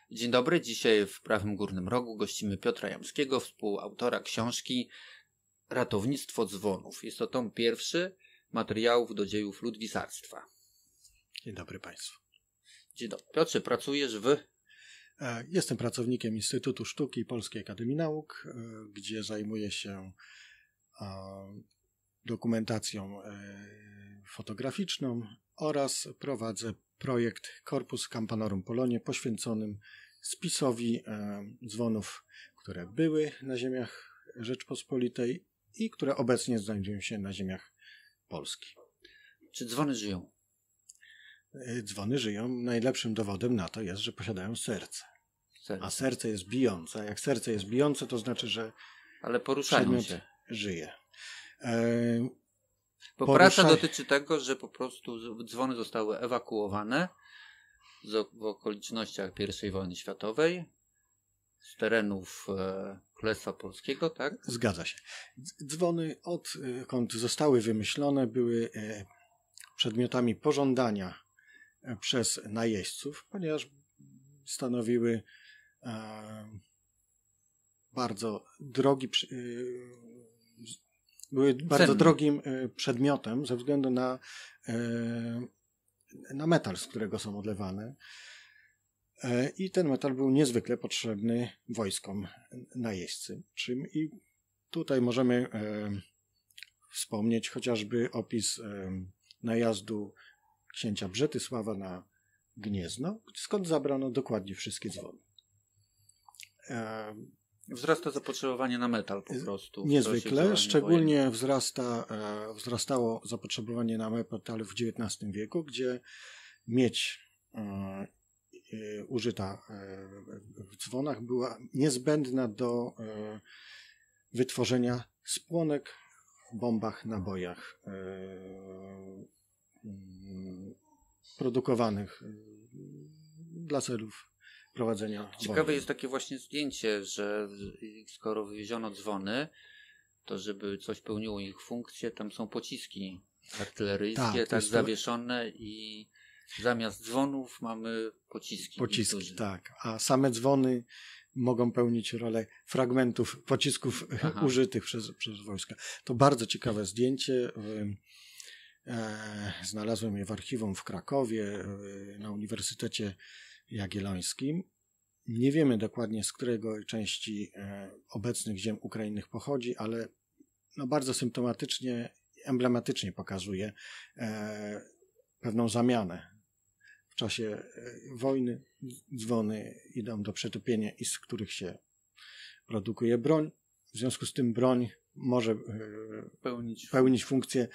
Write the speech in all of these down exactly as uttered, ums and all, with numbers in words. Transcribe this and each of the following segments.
Dzień dobry, dzisiaj w Prawym Górnym Rogu gościmy Piotra Jamskiego, współautora książki Ratownictwo dzwonów. Jest to tom pierwszy materiałów do dziejów ludwisarstwa. Dzień dobry Państwu. Dzień dobry. Piotrze, pracujesz w... Jestem pracownikiem Instytutu Sztuki Polskiej Akademii Nauk, gdzie zajmuję się dokumentacją fotograficzną oraz prowadzę projekt Corpus Campanorum Polonie poświęconym spisowi dzwonów, które były na ziemiach Rzeczpospolitej i które obecnie znajdują się na ziemiach Polski. Czy dzwony żyją? Dzwony żyją. Najlepszym dowodem na to jest, że posiadają serce. serce. A serce jest bijące. Jak serce jest bijące, to znaczy, że Ale poruszają się. żyje. E... Bo Porusza... praca dotyczy tego, że po prostu dzwony zostały ewakuowane w okolicznościach pierwszej wojny światowej z terenów e, Królestwa Polskiego, tak? Zgadza się. Dzwony, odkąd zostały wymyślone, były e, przedmiotami pożądania przez najeźdźców, ponieważ stanowiły e, bardzo drogi, e, były bardzo Cenny. drogim e, przedmiotem ze względu na, e, na metal, z którego są odlewane. E, I ten metal był niezwykle potrzebny wojskom najeźdźcy. Czym i tutaj możemy e, wspomnieć chociażby opis e, najazdu księcia Brzetysława na Gniezno, skąd zabrano dokładnie wszystkie dzwony. E, Wzrasta zapotrzebowanie na metal po prostu. Niezwykle, szczególnie wojennych. wzrasta, e, wzrastało zapotrzebowanie na metal w dziewiętnastym wieku, gdzie miedź e, e, użyta e, w dzwonach była niezbędna do e, wytworzenia spłonek w bombach, nabojach e, produkowanych dla celów prowadzenia Ciekawe wojny. jest takie właśnie zdjęcie, że skoro wywieziono dzwony, to żeby coś pełniło ich funkcję, tam są pociski artyleryjskie, tak, tak zawieszone i zamiast dzwonów mamy pociski. Pociski, tak. A same dzwony mogą pełnić rolę fragmentów pocisków Aha. użytych przez, przez wojska. To bardzo ciekawe zdjęcie. Znalazłem je w archiwum w Krakowie, na Uniwersytecie Jagiellońskim. Nie wiemy dokładnie, z którego części obecnych ziem Ukrainy pochodzi, ale no bardzo symptomatycznie, emblematycznie pokazuje pewną zamianę. W czasie wojny dzwony idą do przetopienia i z których się produkuje broń. W związku z tym broń może pełnić, pełnić funkcję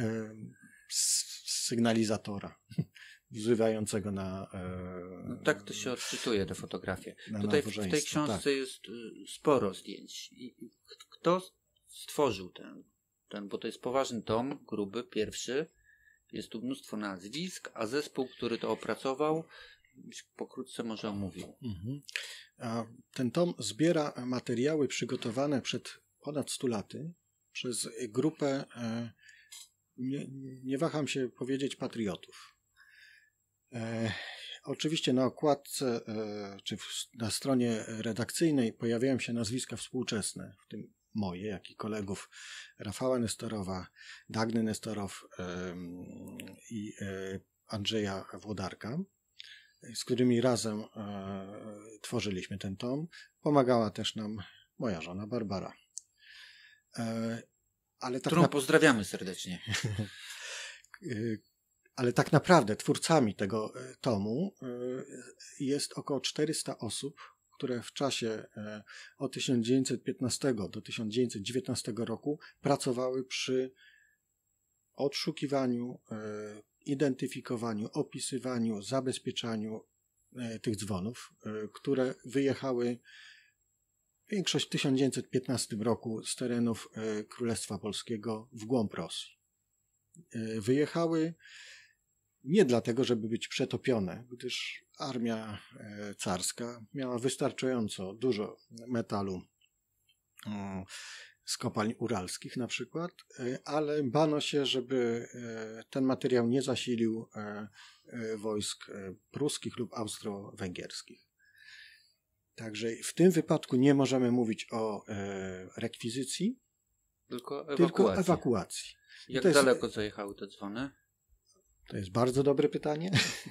sygnalizatora wzywającego na... No tak to się odczytuje, te fotografie. Tutaj w tej książce tak. jest sporo zdjęć. I kto stworzył ten, ten, bo to jest poważny tom, gruby, pierwszy. Jest tu mnóstwo nazwisk, a zespół, który to opracował, pokrótce może omówił. Mhm. A ten tom zbiera materiały przygotowane przed ponad stu laty przez grupę, e, nie, nie waham się powiedzieć, patriotów. E, oczywiście na okładce e, czy w, na stronie redakcyjnej pojawiają się nazwiska współczesne, w tym moje, jak i kolegów Rafała Nestorowa, Dagny Nestorow e, i e, Andrzeja Włodarka, z którymi razem e, tworzyliśmy ten tom. Pomagała też nam moja żona Barbara. E, ale tak Którą na... pozdrawiamy serdecznie. Ale tak naprawdę twórcami tego tomu jest około czterysta osób, które w czasie od tysiąc dziewięćset piętnastego do tysiąc dziewięćset dziewiętnastego roku pracowały przy odszukiwaniu, identyfikowaniu, opisywaniu, zabezpieczaniu tych dzwonów, które wyjechały większość w tysiąc dziewięćset piętnastym roku z terenów Królestwa Polskiego w głąb Rosji. Wyjechały nie dlatego, żeby być przetopione, gdyż armia carska miała wystarczająco dużo metalu z kopalń uralskich na przykład, ale bano się, żeby ten materiał nie zasilił wojsk pruskich lub austro-węgierskich. Także w tym wypadku nie możemy mówić o e, rekwizycji, tylko ewakuacji. Tylko ewakuacji. Jak to daleko jest, zajechały te dzwony? To jest bardzo dobre pytanie.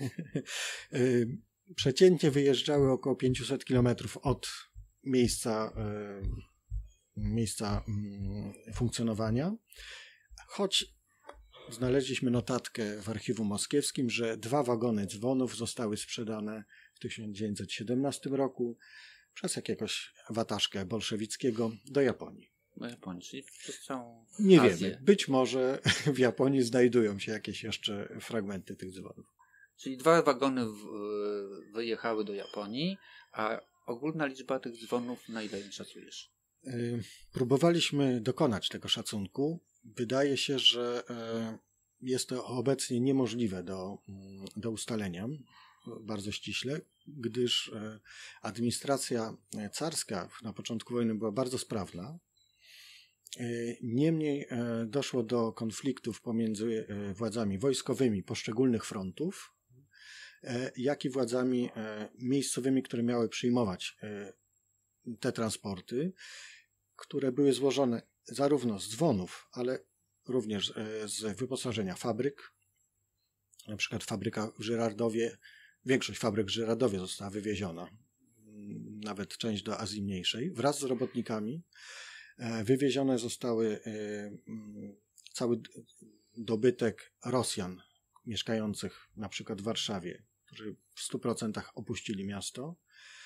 Przeciętnie wyjeżdżały około pięćset kilometrów od miejsca, e, miejsca mm, funkcjonowania, choć znaleźliśmy notatkę w archiwum moskiewskim, że dwa wagony dzwonów zostały sprzedane w tysiąc dziewięćset siedemnastym roku przez jakiegoś wataszkę bolszewickiego do Japonii. Do Japonii, czyli przez całą Nie Azję. wiemy. Być może w Japonii znajdują się jakieś jeszcze fragmenty tych dzwonów. Czyli dwa wagony w, wyjechały do Japonii, a ogólna liczba tych dzwonów na ile szacujesz? Próbowaliśmy dokonać tego szacunku. Wydaje się, że jest to obecnie niemożliwe do, do ustalenia bardzo ściśle, gdyż administracja carska na początku wojny była bardzo sprawna. Niemniej doszło do konfliktów pomiędzy władzami wojskowymi poszczególnych frontów, jak i władzami miejscowymi, które miały przyjmować te transporty, które były złożone zarówno z dzwonów, ale również z wyposażenia fabryk. Na przykład fabryka w Żyrardowie, większość fabryk w Żyrardowie została wywieziona, nawet część do Azji Mniejszej, wraz z robotnikami. Wywiezione zostały cały dobytek Rosjan mieszkających na przykład w Warszawie, którzy w stu procentach opuścili miasto,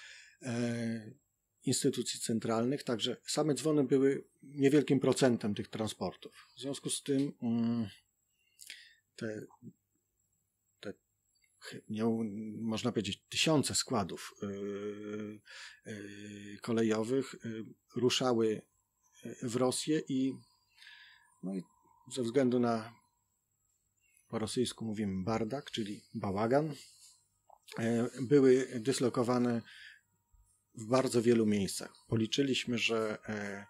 instytucji centralnych, także same dzwony były niewielkim procentem tych transportów. W związku z tym te, te nie, można powiedzieć tysiące składów kolejowych ruszały w Rosję i, no i ze względu na, po rosyjsku mówimy bardak, czyli bałagan, były dyslokowane w bardzo wielu miejscach. Policzyliśmy, że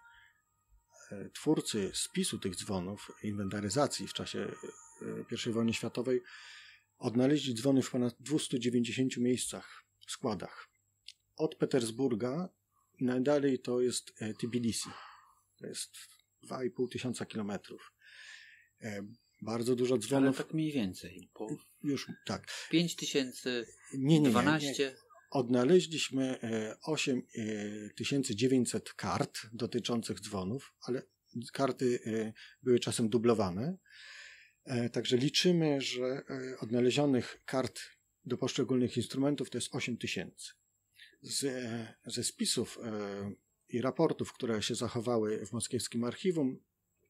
twórcy spisu tych dzwonów, inwentaryzacji w czasie pierwszej wojny światowej odnaleźli dzwony w ponad dwustu dziewięćdziesięciu miejscach, w składach. Od Petersburga i najdalej to jest Tbilisi. To jest dwa i pół tysiąca kilometrów. Bardzo dużo dzwonów. Ale tak mniej więcej. Po... Już tak. pięć tysięcy, nie, nie, dwanaście. Nie, nie. Odnaleźliśmy osiem tysięcy dziewięćset kart dotyczących dzwonów, ale karty były czasem dublowane. Także liczymy, że odnalezionych kart do poszczególnych instrumentów to jest osiem tysięcy. Ze spisów i raportów, które się zachowały w moskiewskim archiwum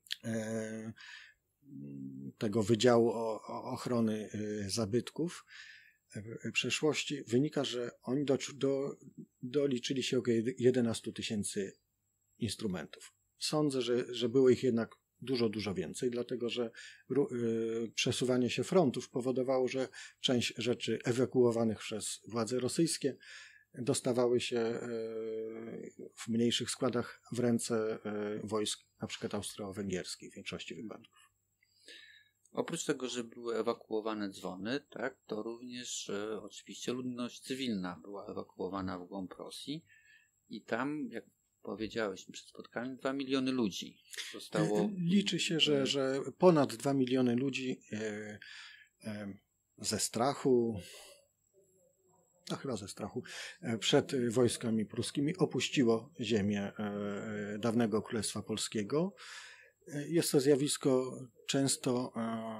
tego Wydziału Ochrony Zabytków przeszłości, wynika, że oni do, do, doliczyli się około jedenastu tysięcy instrumentów. Sądzę, że, że było ich jednak dużo, dużo więcej, dlatego że y, przesuwanie się frontów powodowało, że część rzeczy ewakuowanych przez władze rosyjskie dostawały się y, w mniejszych składach w ręce y, wojsk, na przykład austro-węgierskich w większości wypadków. Oprócz tego, że były ewakuowane dzwony, tak, to również e, oczywiście ludność cywilna była ewakuowana w głąb Rosji i tam, jak powiedziałeś przed spotkaniem, dwa miliony ludzi zostało... Liczy się, że, że ponad dwa miliony ludzi e, e, ze strachu, no chyba ze strachu, e, przed wojskami pruskimi opuściło ziemię e, dawnego Królestwa Polskiego. Jest to zjawisko często,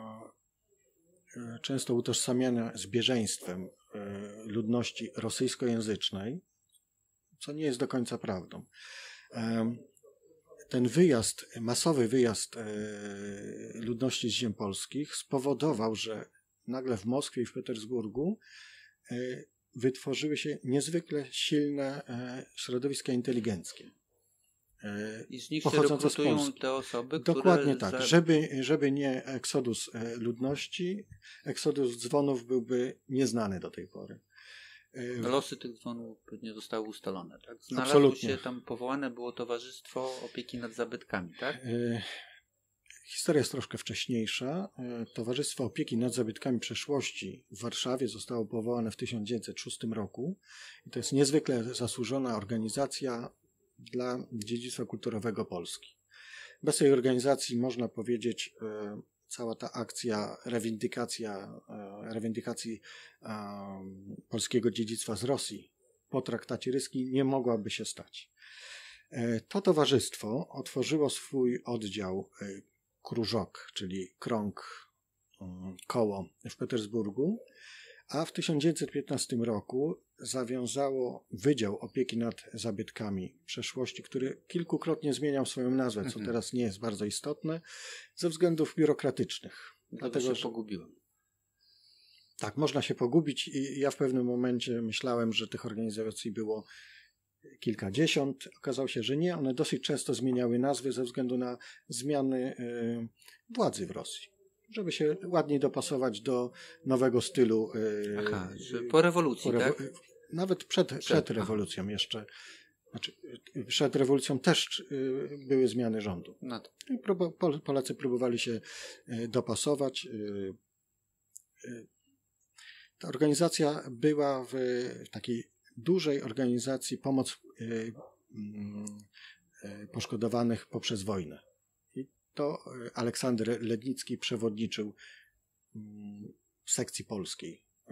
często utożsamiane z bieżeństwem ludności rosyjskojęzycznej, co nie jest do końca prawdą. Ten wyjazd, masowy wyjazd ludności z ziem polskich spowodował, że nagle w Moskwie i w Petersburgu wytworzyły się niezwykle silne środowiska inteligenckie. I z nich się rekrutują te osoby, które... Dokładnie tak. Za... Żeby, żeby nie eksodus ludności, eksodus dzwonów byłby nieznany do tej pory. Losy tych dzwonów nie zostały ustalone, tak? Znalazło Absolutnie. się tam, powołane było Towarzystwo Opieki nad Zabytkami, tak? Historia jest troszkę wcześniejsza. Towarzystwo Opieki nad Zabytkami Przeszłości w Warszawie zostało powołane w tysiąc dziewięćset szóstym roku i to jest niezwykle zasłużona organizacja dla dziedzictwa kulturowego Polski. Bez tej organizacji, można powiedzieć, cała ta akcja rewindykacja, rewindykacji polskiego dziedzictwa z Rosji po traktacie ryskim nie mogłaby się stać. To towarzystwo otworzyło swój oddział Krużok, czyli krąg, koło w Petersburgu, a w tysiąc dziewięćset piętnastym roku zawiązało Wydział Opieki nad Zabytkami Przeszłości, który kilkukrotnie zmieniał swoją nazwę, co mhm. teraz nie jest bardzo istotne, ze względów biurokratycznych. Dlatego się że... pogubiłem. Tak, można się pogubić i ja w pewnym momencie myślałem, że tych organizacji było kilkadziesiąt. Okazało się, że nie. One dosyć często zmieniały nazwy ze względu na zmiany y, władzy w Rosji, żeby się ładniej dopasować do nowego stylu. Y, Aha, po rewolucji, po rewo- tak? Nawet przed, przed, przed rewolucją aha. jeszcze. Znaczy, przed rewolucją też y, były zmiany rządu. No to. I prób- Polacy próbowali się y, dopasować. Y, y, ta organizacja była w, w takiej dużej organizacji pomoc y, y, poszkodowanych poprzez wojnę. I to Aleksander Lednicki przewodniczył y, sekcji polskiej y,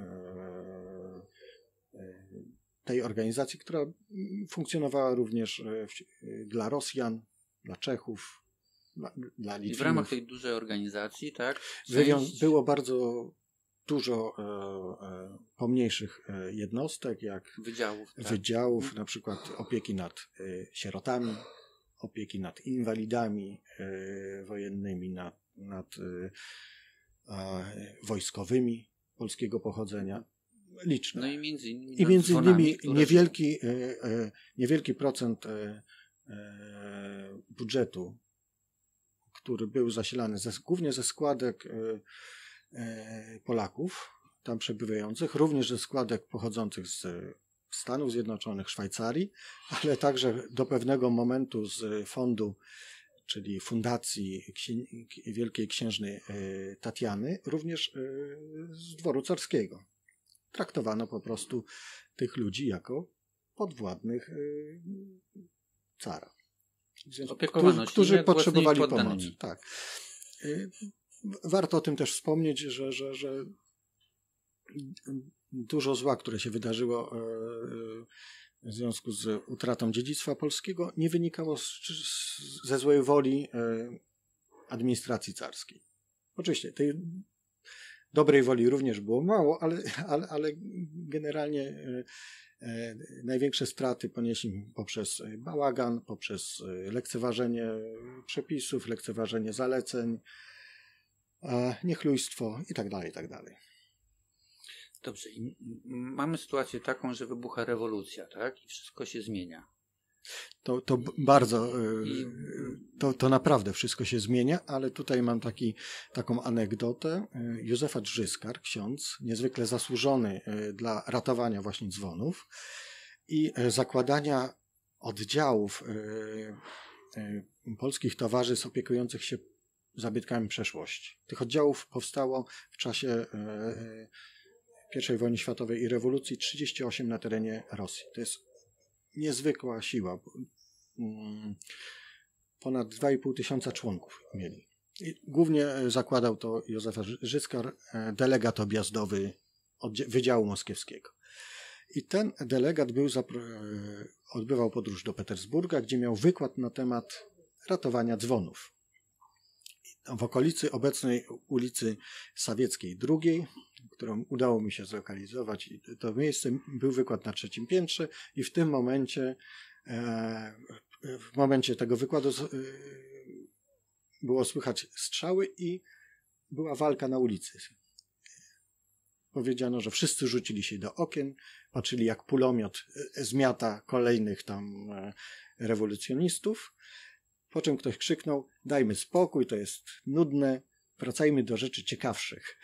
y, tej organizacji, która funkcjonowała również y, dla Rosjan, dla Czechów, dla, dla Litwinów. I w ramach tej dużej organizacji, tak? Część... Było bardzo dużo e, e, pomniejszych e, jednostek, jak wydziałów, tak. wydziałów na przykład opieki nad e, sierotami, opieki nad inwalidami e, wojennymi, nad, nad e, e, wojskowymi polskiego pochodzenia. Liczne. No i między innymi, I między innymi niewielki, e, e, niewielki procent e, e, budżetu, który był zasilany ze, głównie ze składek e, Polaków tam przebywających, również ze składek pochodzących z Stanów Zjednoczonych, Szwajcarii, ale także do pewnego momentu z fondu, czyli Fundacji Wielkiej Księżny Tatiany, również z dworu carskiego. Traktowano po prostu tych ludzi jako podwładnych cara, którzy, którzy potrzebowali pomocy. Tak. Warto o tym też wspomnieć, że, że, że dużo zła, które się wydarzyło w związku z utratą dziedzictwa polskiego, nie wynikało z, z, ze złej woli administracji carskiej. Oczywiście tej dobrej woli również było mało, ale, ale, ale generalnie największe straty ponieśli poprzez bałagan, poprzez lekceważenie przepisów, lekceważenie zaleceń, niechlujstwo i tak dalej, i tak dalej. Dobrze. I mamy sytuację taką, że wybucha rewolucja, tak? I wszystko się zmienia. To, to bardzo, I... to, to naprawdę wszystko się zmienia, ale tutaj mam taki, taką anegdotę. Józef Drzyskar, ksiądz, niezwykle zasłużony dla ratowania właśnie dzwonów i zakładania oddziałów polskich towarzystw opiekujących się zabytkami przeszłości. Tych oddziałów powstało w czasie pierwszej wojny światowej i rewolucji trzydzieści osiem na terenie Rosji. To jest niezwykła siła. Ponad dwa i pół tysiąca członków mieli. I głównie zakładał to Józef Drzyskar, delegat objazdowy Wydziału Moskiewskiego. I ten delegat był odbywał podróż do Petersburga, gdzie miał wykład na temat ratowania dzwonów. W okolicy obecnej ulicy Sawieckiej drugiej, którą udało mi się zlokalizować, to miejsce, był wykład na trzecim piętrze i w tym momencie, w momencie tego wykładu było słychać strzały i była walka na ulicy. Powiedziano, że wszyscy rzucili się do okien, patrzyli jak pulomiot zmiata kolejnych tam rewolucjonistów, po czym ktoś krzyknął: dajmy spokój, to jest nudne, wracajmy do rzeczy ciekawszych.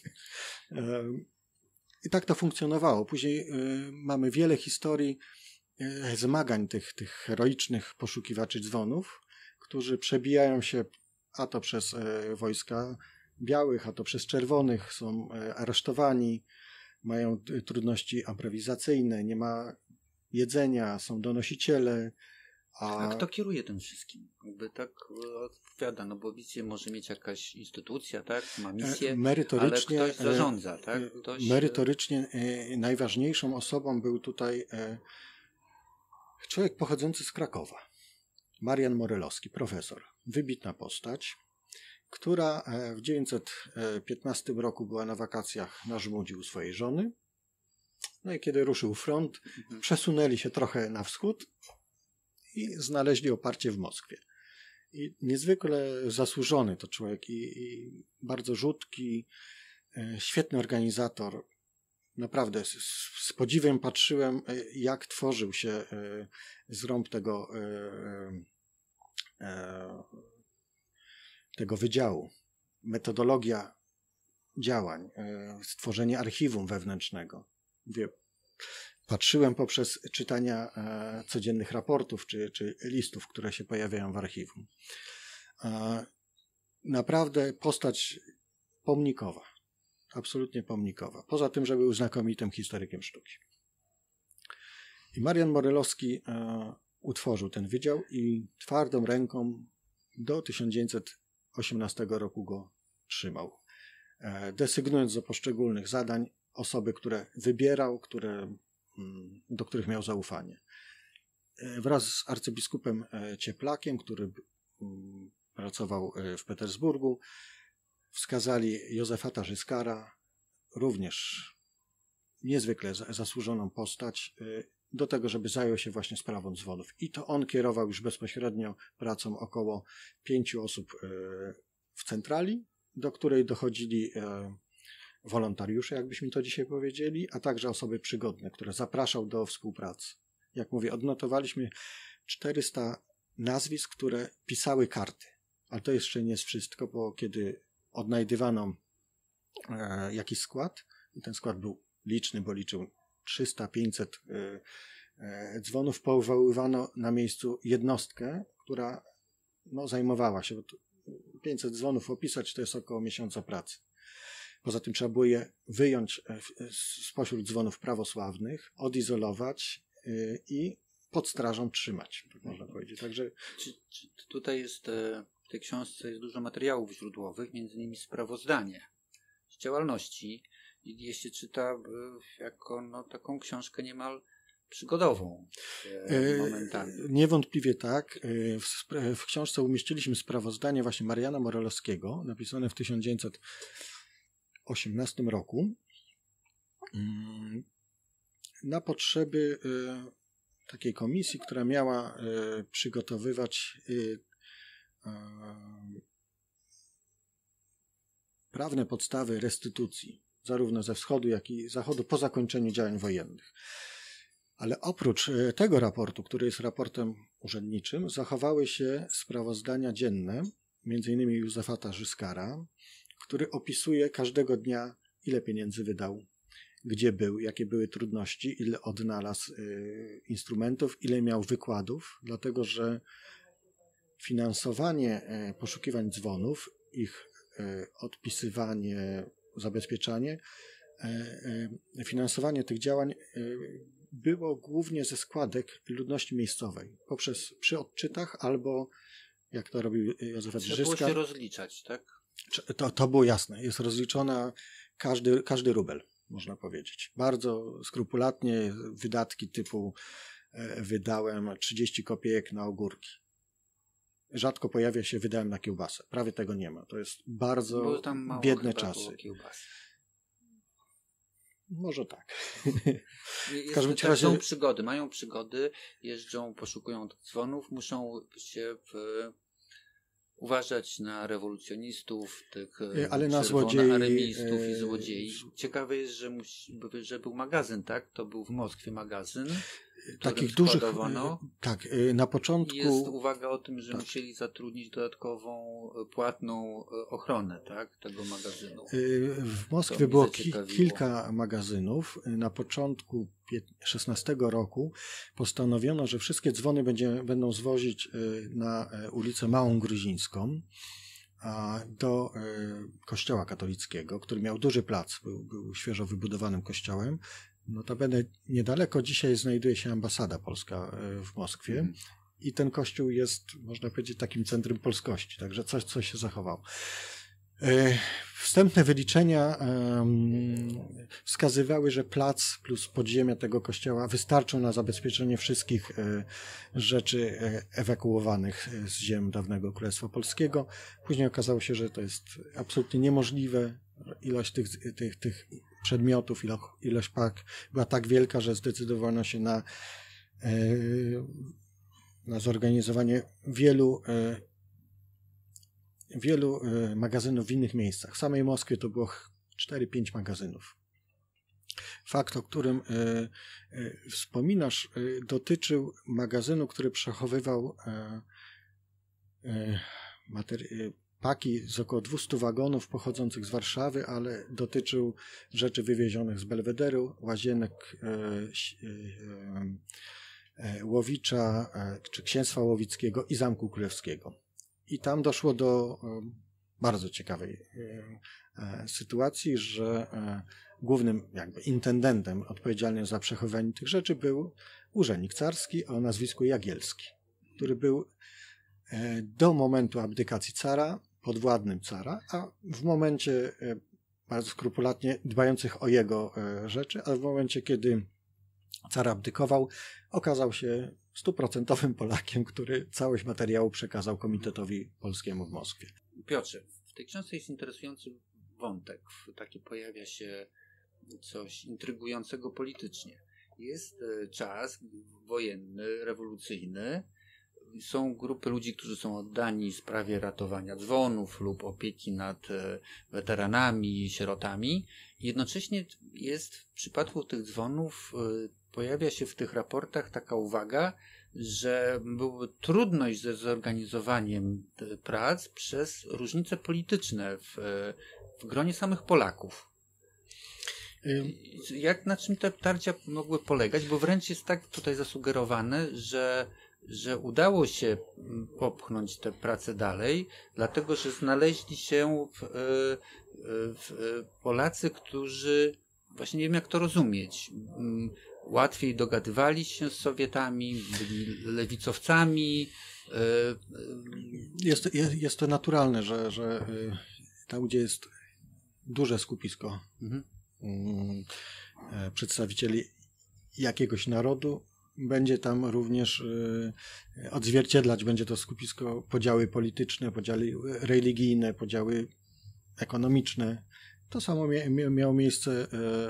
I tak to funkcjonowało. Później mamy wiele historii zmagań tych, tych heroicznych poszukiwaczy dzwonów, którzy przebijają się a to przez wojska białych, a to przez czerwonych, są aresztowani, mają trudności aprowizacyjne, nie ma jedzenia, są donosiciele. A, a kto kieruje tym wszystkim? Jakby tak odpowiada, no bo misję może mieć jakaś instytucja, tak? Ma misję, merytorycznie, ale ktoś zarządza, tak? Ktoś... Merytorycznie najważniejszą osobą był tutaj człowiek pochodzący z Krakowa. Marian Morelowski, profesor. Wybitna postać, która w tysiąc dziewięćset piętnastym roku była na wakacjach na Żmudzi u swojej żony. No i kiedy ruszył front, mhm. przesunęli się trochę na wschód i znaleźli oparcie w Moskwie. I niezwykle zasłużony to człowiek i, i bardzo rzutki, świetny organizator. Naprawdę z, z podziwem patrzyłem, jak tworzył się zrąb tego, tego wydziału. Metodologia działań, stworzenie archiwum wewnętrznego. Mówię, patrzyłem poprzez czytania e, codziennych raportów czy, czy listów, które się pojawiają w archiwum. E, naprawdę postać pomnikowa. Absolutnie pomnikowa. Poza tym, że był znakomitym historykiem sztuki. I Marian Morelowski e, utworzył ten wydział i twardą ręką do tysiąc dziewięćset osiemnastego roku go trzymał. E, desygnując do poszczególnych zadań osoby, które wybierał, które do których miał zaufanie. Wraz z arcybiskupem Cieplakiem, który pracował w Petersburgu, wskazali Józefata Zyskara, również niezwykle zasłużoną postać, do tego, żeby zajął się właśnie sprawą dzwonów. I to on kierował już bezpośrednio pracą około pięciu osób w centrali, do której dochodzili wolontariusze, jakbyśmy to dzisiaj powiedzieli, a także osoby przygodne, które zapraszał do współpracy. Jak mówię, odnotowaliśmy czterysta nazwisk, które pisały karty. Ale to jeszcze nie jest wszystko, bo kiedy odnajdywano e, jakiś skład, i ten skład był liczny, bo liczył trzysta pięćset e, e, dzwonów, powoływano na miejscu jednostkę, która no, zajmowała się, bo pięćset dzwonów opisać to jest około miesiąca pracy. Poza tym trzeba było je wyjąć spośród dzwonów prawosławnych, odizolować i pod strażą trzymać, tak można powiedzieć. Także... Czy, czy tutaj jest, w tej książce jest dużo materiałów źródłowych, między innymi sprawozdanie z działalności. I jeśli czyta jako no, taką książkę niemal przygodową momentami. Niewątpliwie tak. W, w książce umieściliśmy sprawozdanie właśnie Mariana Morelowskiego, napisane w tysiąc dziewięćset osiemnastym roku na potrzeby takiej komisji, która miała przygotowywać prawne podstawy restytucji zarówno ze wschodu, jak i zachodu po zakończeniu działań wojennych. Ale oprócz tego raportu, który jest raportem urzędniczym, zachowały się sprawozdania dzienne, między innymi Józefata Zyskara, który opisuje każdego dnia, ile pieniędzy wydał, gdzie był, jakie były trudności, ile odnalazł y, instrumentów, ile miał wykładów, dlatego że finansowanie y, poszukiwań dzwonów, ich y, odpisywanie, zabezpieczanie, y, y, finansowanie tych działań y, było głównie ze składek ludności miejscowej, poprzez przy odczytach albo, jak to robił Józef Zyskar. Trzeba było się rozliczać, tak? To, to było jasne. Jest rozliczona każdy, każdy rubel, można powiedzieć. Bardzo skrupulatnie wydatki typu e, wydałem trzydzieści kopiejek na ogórki. Rzadko pojawia się wydałem na kiełbasę. Prawie tego nie ma. To jest bardzo biedne czasy. Może tak. W każdym razie są przygody, mają przygody, jeżdżą, poszukują dzwonów, muszą się w... uważać na rewolucjonistów, tych ale na złodziei, aremistów i złodziei. Ciekawe jest, że, musi, że był magazyn, tak? To był w Moskwie magazyn, takich dużych. Tak, na początku. Jest uwaga o tym, że tak. musieli zatrudnić dodatkową płatną ochronę, tak? Tego magazynu. W Moskwie było ki- kilka magazynów. Na początku szesnastego roku postanowiono, że wszystkie dzwony będzie, będą zwozić na ulicę Małą Gruzińską. do kościoła katolickiego, który miał duży plac, był, był świeżo wybudowanym kościołem. Notabene niedaleko dzisiaj znajduje się ambasada polska w Moskwie mm. i ten kościół jest, można powiedzieć, takim centrum polskości, także coś, coś się zachowało. Wstępne wyliczenia wskazywały, że plac plus podziemia tego kościoła wystarczą na zabezpieczenie wszystkich rzeczy ewakuowanych z ziem dawnego Królestwa Polskiego. Później okazało się, że to jest absolutnie niemożliwe. Ilość tych, tych, tych przedmiotów, ilość pak była tak wielka, że zdecydowano się na, na zorganizowanie wielu wielu magazynów w innych miejscach. W samej Moskwie to było cztery pięć magazynów. Fakt, o którym wspominasz, dotyczył magazynu, który przechowywał materi- paki z około dwieście wagonów pochodzących z Warszawy, ale dotyczył rzeczy wywiezionych z Belwederu, Łazienek, Łowicza, czy Księstwa Łowickiego i Zamku Królewskiego. I tam doszło do bardzo ciekawej sytuacji, że głównym jakby intendentem odpowiedzialnym za przechowywanie tych rzeczy był urzędnik carski o nazwisku Jagielski, który był do momentu abdykacji cara podwładnym cara, a w momencie bardzo skrupulatnie dbających o jego rzeczy, a w momencie, kiedy car abdykował, okazał się stuprocentowym Polakiem, który całość materiału przekazał Komitetowi Polskiemu w Moskwie. Piotrze, w tej książce jest interesujący wątek. Taki pojawia się coś intrygującego politycznie. Jest czas wojenny, rewolucyjny. Są grupy ludzi, którzy są oddani sprawie ratowania dzwonów lub opieki nad weteranami, sierotami. Jednocześnie jest w przypadku tych dzwonów, pojawia się w tych raportach taka uwaga, że byłaby trudność ze zorganizowaniem prac przez różnice polityczne w, w gronie samych Polaków. Jak, na czym te tarcia mogły polegać? Bo wręcz jest tak tutaj zasugerowane, że że udało się popchnąć tę pracę dalej, dlatego że znaleźli się w, w Polacy, którzy właśnie nie wiem jak to rozumieć. Łatwiej dogadywali się z Sowietami, byli lewicowcami. Jest, jest, jest to naturalne, że, że tam, gdzie jest duże skupisko mhm. przedstawicieli jakiegoś narodu, będzie tam również y, odzwierciedlać, będzie to skupisko podziały polityczne, podziały religijne, podziały ekonomiczne. To samo mia, miało miejsce y, y,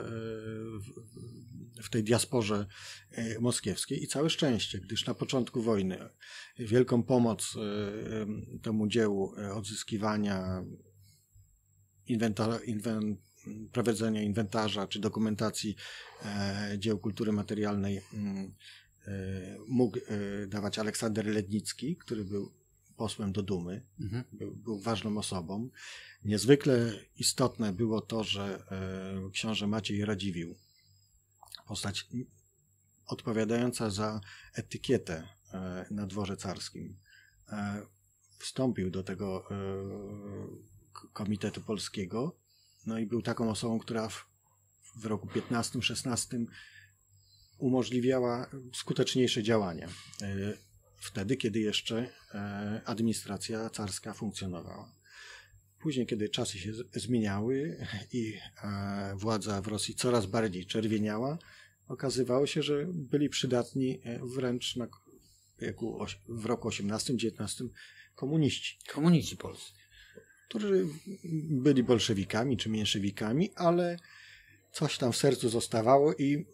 w tej diasporze y, moskiewskiej i całe szczęście, gdyż na początku wojny wielką pomoc y, y, temu dziełu y, odzyskiwania inwentarza, inwen, prowadzenia inwentarza czy dokumentacji e, dzieł kultury materialnej e, mógł e, dawać Aleksander Lednicki, który był posłem do Dumy, mhm. był, był ważną osobą. Niezwykle istotne było to, że e, książę Maciej Radziwiłł, postać odpowiadająca za etykietę e, na dworze carskim, e, wstąpił do tego e, Komitetu Polskiego. No i był taką osobą, która w, w roku piętnastym szesnastym umożliwiała skuteczniejsze działania. Wtedy, kiedy jeszcze administracja carska funkcjonowała. Później, kiedy czasy się zmieniały i władza w Rosji coraz bardziej czerwieniała, okazywało się, że byli przydatni wręcz na wieku, w roku osiemnastym dziewiętnastym komuniści. Komuniści polscy. Którzy byli bolszewikami czy mniejszewikami, ale coś tam w sercu zostawało i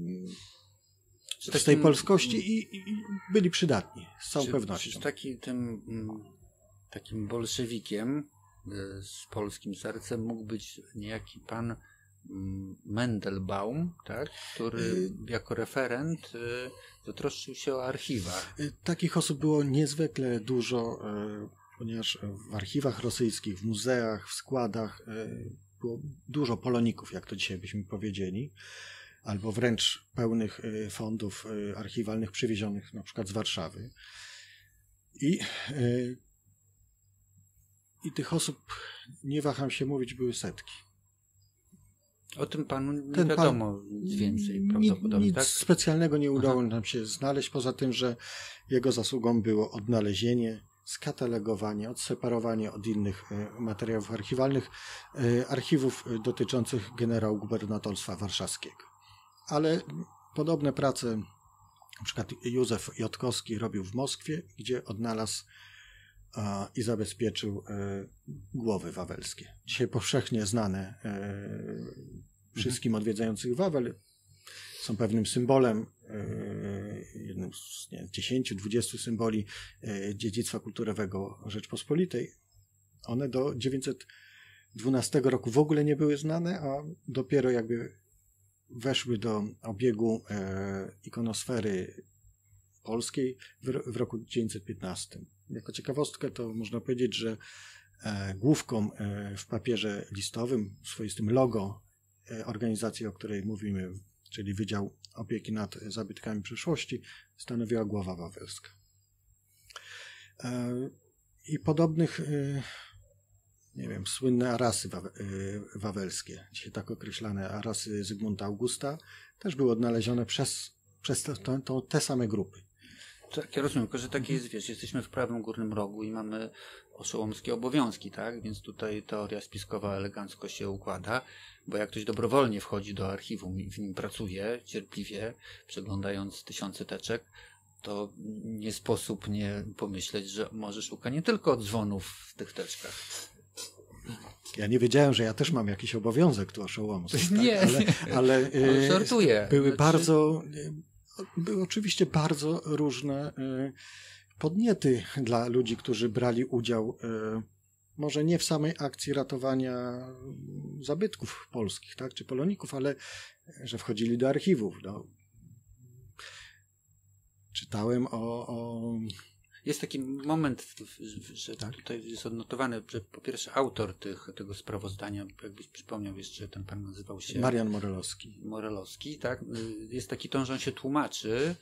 z takim, tej polskości i, i byli przydatni, z całą czy, pewnością. Czy taki, tym, takim bolszewikiem z polskim sercem mógł być niejaki pan Mendelbaum, tak? Który jako referent zatroszczył się o archiwa. Takich osób było niezwykle dużo, ponieważ w archiwach rosyjskich, w muzeach, w składach było dużo poloników, jak to dzisiaj byśmy powiedzieli, albo wręcz pełnych fondów archiwalnych przywiezionych na przykład z Warszawy. I i tych osób, nie waham się mówić, były setki. O tym panu nie Ten wiadomo pan, nic więcej, nic, prawdopodobnie, nic tak? specjalnego nie udało Aha. nam się znaleźć, poza tym, że jego zasługą było odnalezienie, skatalogowanie, odseparowanie od innych e, materiałów archiwalnych e, archiwów e, dotyczących generał-gubernatorstwa warszawskiego. Ale podobne prace na przykład Józef Jotkowski robił w Moskwie, gdzie odnalazł a, i zabezpieczył e, głowy wawelskie. Dzisiaj powszechnie znane e, wszystkim odwiedzających Wawel, są pewnym symbolem, e, jednym z dziesięciu, dwudziestu symboli e, dziedzictwa kulturowego Rzeczpospolitej. One do tysiąc dziewięćset dwunastego roku w ogóle nie były znane, a dopiero jakby weszły do obiegu e, ikonosfery polskiej w, w roku tysiąc dziewięćset piętnastym. Jako ciekawostkę to można powiedzieć, że e, główką e, w papierze listowym, swoistym logo e, organizacji, o której mówimy, czyli Wydział Opieki nad Zabytkami Przeszłości, stanowiła głowa wawelska. E, I podobnych e, nie wiem, słynne arasy wawe, y, wawelskie, dzisiaj tak określane arasy Zygmunta Augusta, też były odnalezione przez, przez to, to, to, te same grupy. Tak, ja rozumiem, tylko że takie jest, wiesz, jesteśmy w prawym górnym rogu i mamy oszołomskie obowiązki, tak? Więc tutaj teoria spiskowa elegancko się układa, bo jak ktoś dobrowolnie wchodzi do archiwum i w nim pracuje, cierpliwie, przeglądając tysiące teczek, to nie sposób nie pomyśleć, że może szuka nie tylko dzwonów w tych teczkach. Ja nie wiedziałem, że ja też mam jakiś obowiązek tu oszołomstw. Tak? Nie, ale, ale y, żartuję. Były znaczy... bardzo, były oczywiście bardzo różne y, podniety dla ludzi, którzy brali udział y, może nie w samej akcji ratowania zabytków polskich, tak, czy poloników, ale że wchodzili do archiwów. No. Czytałem o... o Jest taki moment, że tak? tutaj jest odnotowany, że po pierwsze autor tych, tego sprawozdania, jakbyś przypomniał jeszcze, ten pan nazywał się... Marian Morelowski. Morelowski, tak. Jest taki ton, że on się tłumaczy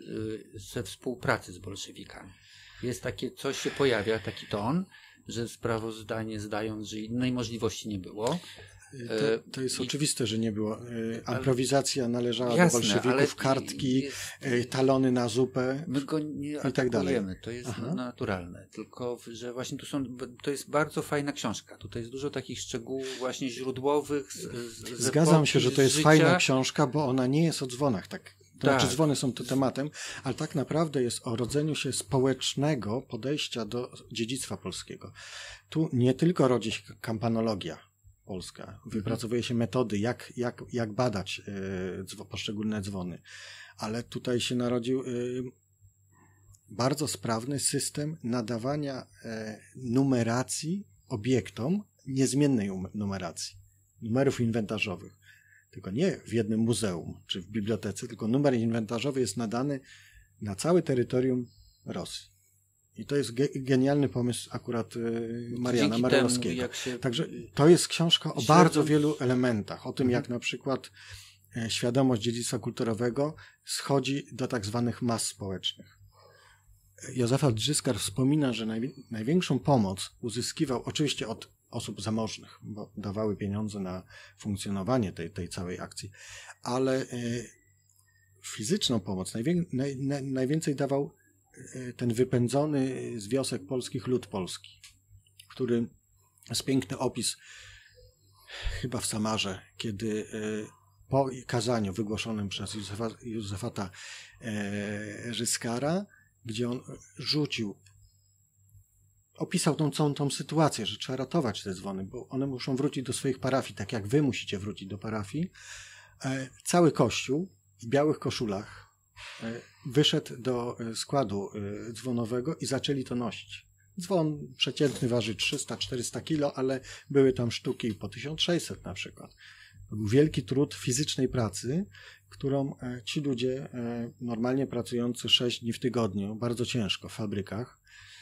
ze współpracy z bolszewikami. Jest takie, coś się pojawia, taki ton, że sprawozdanie zdając, że innej możliwości nie było. To, to jest I, oczywiste, że nie było. Aprowizacja należała jasne, do bolszewików, kartki, jest, talony na zupę my go nie i tak dalej. To jest Aha. naturalne. Tylko, że właśnie tu są, to jest bardzo fajna książka. Tutaj jest dużo takich szczegółów właśnie źródłowych. Z, z Zgadzam epoki, się, że to jest życia. fajna książka, bo ona nie jest o dzwonach. Tak. To tak. znaczy dzwony są to tematem, ale tak naprawdę jest o rodzeniu się społecznego podejścia do dziedzictwa polskiego. Tu nie tylko rodzi się kampanologia polska. Wypracowuje się metody, jak, jak, jak badać y, poszczególne dzwony. Ale tutaj się narodził y, bardzo sprawny system nadawania y, numeracji obiektom, niezmiennej um, numeracji, numerów inwentarzowych. Tylko nie w jednym muzeum czy w bibliotece, tylko numer inwentarzowy jest nadany na całe terytorium Rosji. I to jest ge- genialny pomysł akurat y, Mariana Morelowskiego. Się... Także to jest książka o bardzo wielu elementach. O tym, jak na przykład e, świadomość dziedzictwa kulturowego schodzi do tak zwanych mas społecznych. Józef Drzyskar wspomina, że naj- największą pomoc uzyskiwał oczywiście od osób zamożnych, bo dawały pieniądze na funkcjonowanie tej, tej całej akcji, ale e, fizyczną pomoc najwię- naj- naj- najwięcej dawał ten wypędzony z wiosek polskich lud polski, który jest piękny opis chyba w Samarze, kiedy po kazaniu wygłoszonym przez Józefa, Józefata Drzyskara, gdzie on rzucił, opisał tą całą tą sytuację, że trzeba ratować te dzwony, bo one muszą wrócić do swoich parafii, tak jak wy musicie wrócić do parafii. Cały kościół w białych koszulach wyszedł do składu dzwonowego i zaczęli to nosić. Dzwon przeciętny waży trzysta czterysta kilo, ale były tam sztuki po tysiąc sześćset na przykład. To był wielki trud fizycznej pracy, którą ci ludzie normalnie pracujący sześć dni w tygodniu, bardzo ciężko w fabrykach,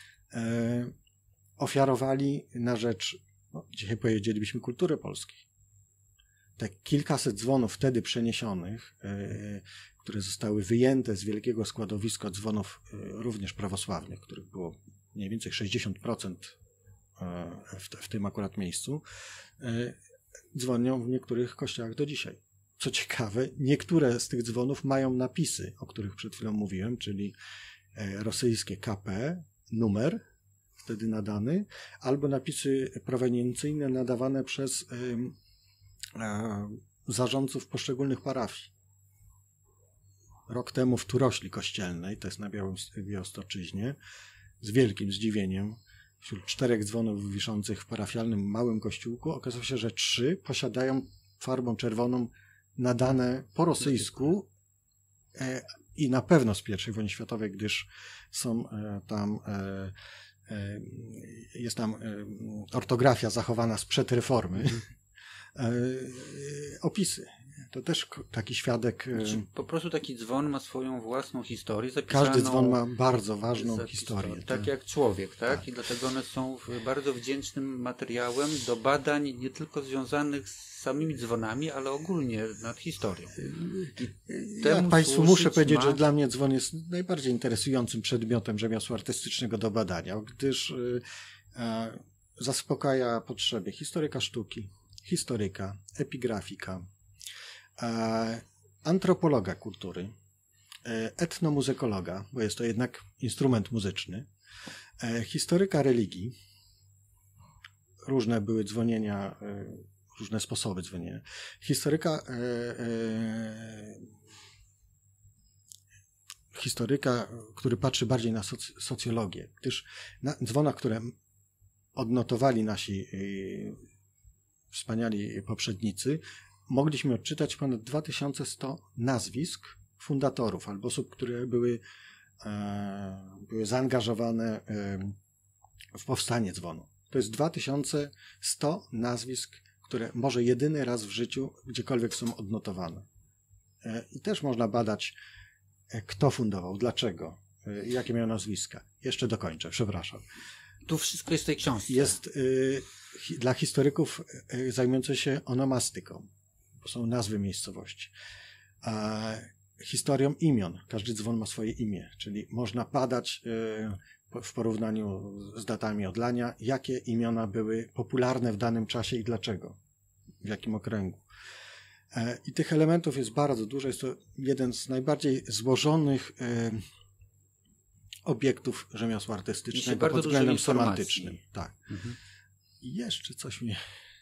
ofiarowali na rzecz, no, dzisiaj powiedzielibyśmy, kultury polskiej. Te kilkaset dzwonów wtedy przeniesionych, które zostały wyjęte z wielkiego składowiska dzwonów również prawosławnych, których było mniej więcej sześćdziesiąt procent w, w tym akurat miejscu, dzwonią w niektórych kościołach do dzisiaj. Co ciekawe, niektóre z tych dzwonów mają napisy, o których przed chwilą mówiłem, czyli rosyjskie K P, numer wtedy nadany, albo napisy proweniencyjne nadawane przez y, y, zarządców poszczególnych parafii. Rok temu w Turośli Kościelnej, to jest na Białostoczyźnie, z wielkim zdziwieniem, wśród czterech dzwonów wiszących w parafialnym małym kościółku, okazało się, że trzy posiadają farbą czerwoną nadane po rosyjsku e, i na pewno z pierwszej wojny światowej, gdyż są e, tam e, e, jest tam e, ortografia zachowana sprzed reformy. E, opisy. To też taki świadek... Znaczy, po prostu taki dzwon ma swoją własną historię zapisaną... Każdy dzwon ma bardzo ważną historię. Tak to... jak człowiek, tak? tak? I dlatego one są bardzo wdzięcznym materiałem do badań nie tylko związanych z samymi dzwonami, ale ogólnie nad historią. Ja Państwu muszę powiedzieć, ma... że dla mnie dzwon jest najbardziej interesującym przedmiotem rzemiosła artystycznego do badania, gdyż y, y, zaspokaja potrzeby historyka sztuki, historyka, epigrafika, e, antropologa kultury, e, etnomuzykologa, bo jest to jednak instrument muzyczny, e, historyka religii. Różne były dzwonienia, e, różne sposoby dzwonienia. Historyka e, e, historyka, który patrzy bardziej na soc- socjologię, gdyż na dzwonach, które odnotowali nasi e, wspaniali poprzednicy, mogliśmy odczytać ponad dwa tysiące sto nazwisk fundatorów albo osób, które były, e, były zaangażowane e, w powstanie dzwonu. To jest dwa tysiące sto nazwisk, które może jedyny raz w życiu gdziekolwiek są odnotowane. E, I też można badać, e, kto fundował, dlaczego, e, jakie miał nazwiska. Jeszcze dokończę, przepraszam. Tu wszystko jest w tej książce. Jest y, hi, dla historyków y, zajmujących się onomastyką, bo są nazwy miejscowości. A historią imion. Każdy dzwon ma swoje imię, czyli można badać y, w porównaniu z datami odlania, jakie imiona były popularne w danym czasie i dlaczego, w jakim okręgu. E, I tych elementów jest bardzo dużo. Jest to jeden z najbardziej złożonych y, obiektów rzemiosła artystycznego pod względem semantycznym. Tak. Mhm. I jeszcze coś mnie...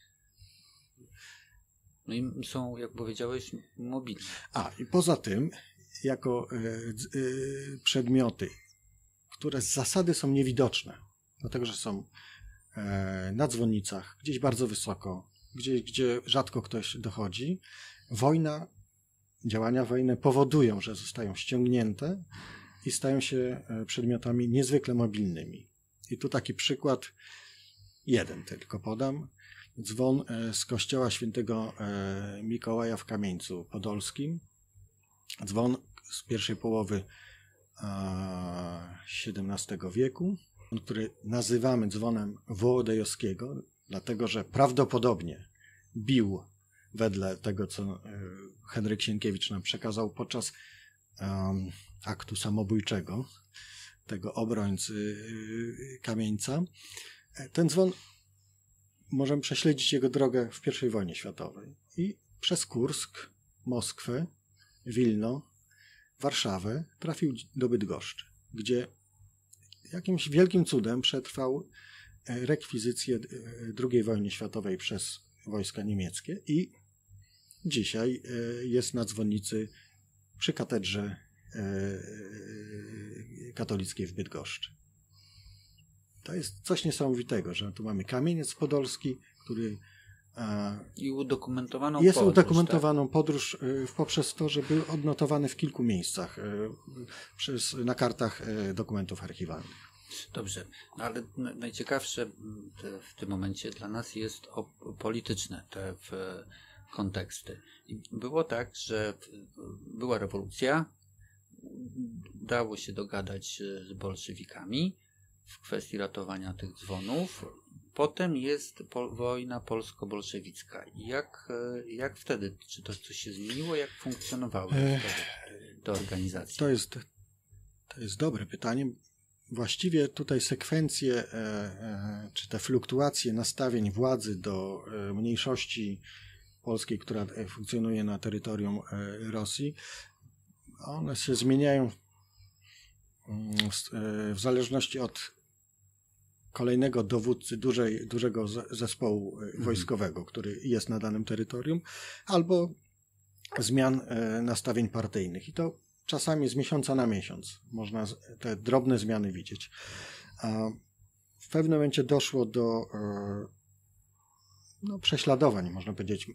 No i są, jak powiedziałeś, mobilne. A, i poza tym, jako y, y, przedmioty, które z zasady są niewidoczne, dlatego, że są y, na dzwonnicach, gdzieś bardzo wysoko, gdzieś, gdzie rzadko ktoś dochodzi, wojna, działania wojenne powodują, że zostają ściągnięte i stają się przedmiotami niezwykle mobilnymi. I tu taki przykład, jeden tylko podam. Dzwon z kościoła świętego Mikołaja w Kamieńcu Podolskim. Dzwon z pierwszej połowy siedemnastego wieku, który nazywamy dzwonem Wołodyjowskiego, dlatego że prawdopodobnie bił wedle tego, co Henryk Sienkiewicz nam przekazał podczas um, aktu samobójczego tego obrońcy Kamieńca. Ten dzwon, możemy prześledzić jego drogę w pierwszej wojnie światowej i przez Kursk, Moskwę, Wilno, Warszawę trafił do Bydgoszczy, gdzie jakimś wielkim cudem przetrwał rekwizycję drugiej wojny światowej przez wojska niemieckie i dzisiaj jest na dzwonnicy przy katedrze katolickiej w Bydgoszczy. To jest coś niesamowitego, że tu mamy kamieniec podolski, który i udokumentowaną jest podróż, udokumentowaną tak? podróż poprzez to, że był odnotowany w kilku miejscach przez, na kartach dokumentów archiwalnych. Dobrze, ale najciekawsze w tym momencie dla nas jest polityczne te konteksty. I było tak, że była rewolucja, udało się dogadać z bolszewikami w kwestii ratowania tych dzwonów. Potem jest po, wojna polsko-bolszewicka. Jak, jak wtedy? Czy to coś się zmieniło? Jak funkcjonowały wtedy te organizacje? To jest, to jest dobre pytanie. właściwie tutaj sekwencje, czy te fluktuacje nastawień władzy do mniejszości polskiej, która funkcjonuje na terytorium Rosji, one się zmieniają w zależności od kolejnego dowódcy dużej, dużego zespołu wojskowego, który jest na danym terytorium, albo zmian nastawień partyjnych. I to czasami z miesiąca na miesiąc można te drobne zmiany widzieć. A w pewnym momencie doszło do no, prześladowań, można powiedzieć,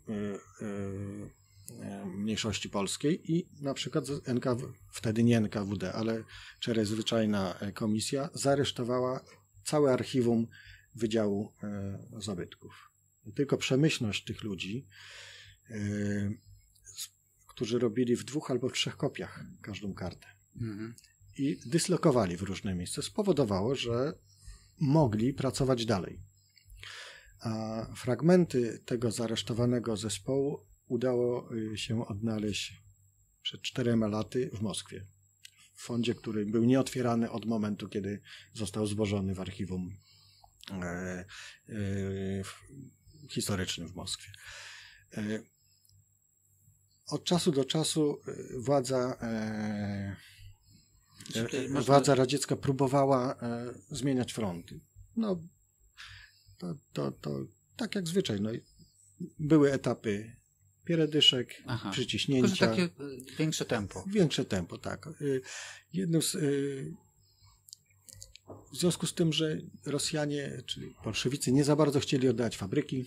mniejszości polskiej i na przykład N K W, wtedy nie N K W D, ale Czreзвyczajna Komisja zaresztowała całe archiwum Wydziału Zabytków. Tylko przemyślność tych ludzi, którzy robili w dwóch albo w trzech kopiach każdą kartę mhm. i dyslokowali w różne miejsca, spowodowało, że mogli pracować dalej. A fragmenty tego zaresztowanego zespołu udało się odnaleźć przed czterema laty w Moskwie. W fondzie, który był nieotwierany od momentu, kiedy został złożony w archiwum e, e, historycznym w Moskwie. E, od czasu do czasu władza, e, e, władza radziecka próbowała e, zmieniać fronty. No, to, to, to tak jak zwyczaj. No, były etapy pieredyszek, Aha. przyciśnięcia. Tylko, że takie większe tempo. Większe tempo, tak. Jednym z, w związku z tym, że Rosjanie, czyli bolszewicy nie za bardzo chcieli oddać fabryki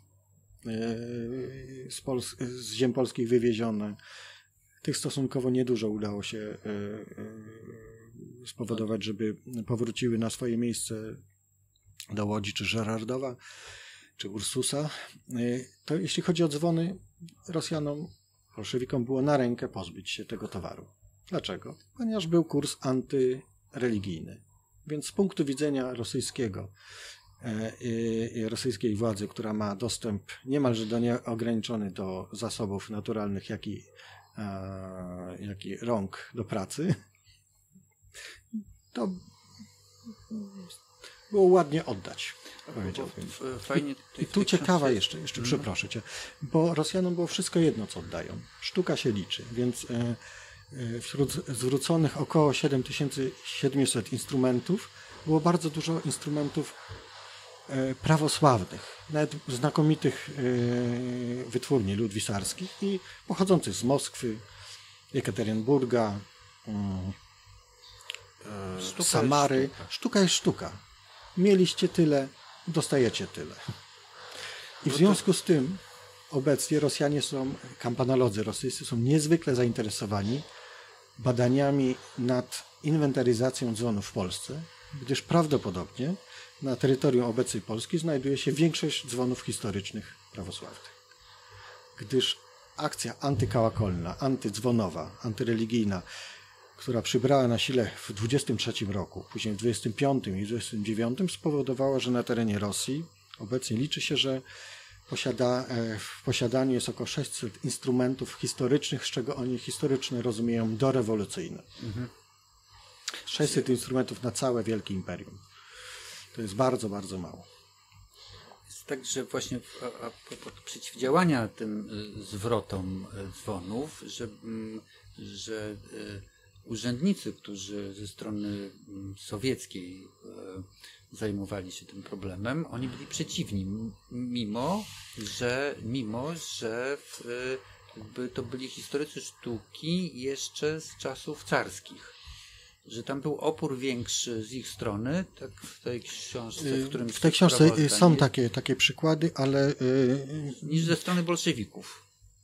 z, Pols- z ziem polskich wywiezione. Tych stosunkowo niedużo udało się spowodować, żeby powróciły na swoje miejsce do Łodzi czy Żerardowa, czy Ursusa. To jeśli chodzi o dzwony, Rosjanom, bolszewikom było na rękę pozbyć się tego towaru. Dlaczego? Ponieważ był kurs antyreligijny. Więc z punktu widzenia rosyjskiego i rosyjskiej władzy, która ma dostęp niemalże do nieograniczony do zasobów naturalnych, jak i, jak i rąk do pracy, to było ładnie oddać, powiedziałbym. Fajnie I, i tu ciekawa jeszcze, jeszcze hmm. przeproszę cię, bo Rosjanom było wszystko jedno, co oddają. Sztuka się liczy, więc e, e, wśród zwróconych około siedem tysięcy siedemset instrumentów było bardzo dużo instrumentów e, prawosławnych, nawet znakomitych e, wytwórni ludwisarskich i pochodzących z Moskwy, Jekaterynburga, e, sztuka Samary. Sztuka. sztuka jest sztuka. Mieliście tyle, dostajecie tyle. I w związku z tym obecnie Rosjanie są, kampanolodzy rosyjscy są niezwykle zainteresowani badaniami nad inwentaryzacją dzwonów w Polsce, gdyż prawdopodobnie na terytorium obecnej Polski znajduje się większość dzwonów historycznych prawosławnych. Gdyż akcja antykałakolna, antydzwonowa, antyreligijna, która przybrała na sile w dwudziestym trzecim roku, później w dwudziestym piątym i dwudziestym dziewiątym spowodowała, że na terenie Rosji obecnie liczy się, że posiada, w posiadaniu jest około sześćset instrumentów historycznych, z czego oni historyczne rozumieją dorewolucyjne. Mhm. sześćset instrumentów na całe wielkie imperium. To jest bardzo, bardzo mało. Jest tak, że właśnie a, a propos przeciwdziałania tym zwrotom dzwonów, że, że urzędnicy, którzy ze strony sowieckiej zajmowali się tym problemem, oni byli przeciwni, mimo że, mimo, że w, to byli historycy sztuki jeszcze z czasów carskich. Że tam był opór większy z ich strony, tak w tej książce, w którym... W tej książce są takie, takie przykłady, ale... niż ze strony bolszewików.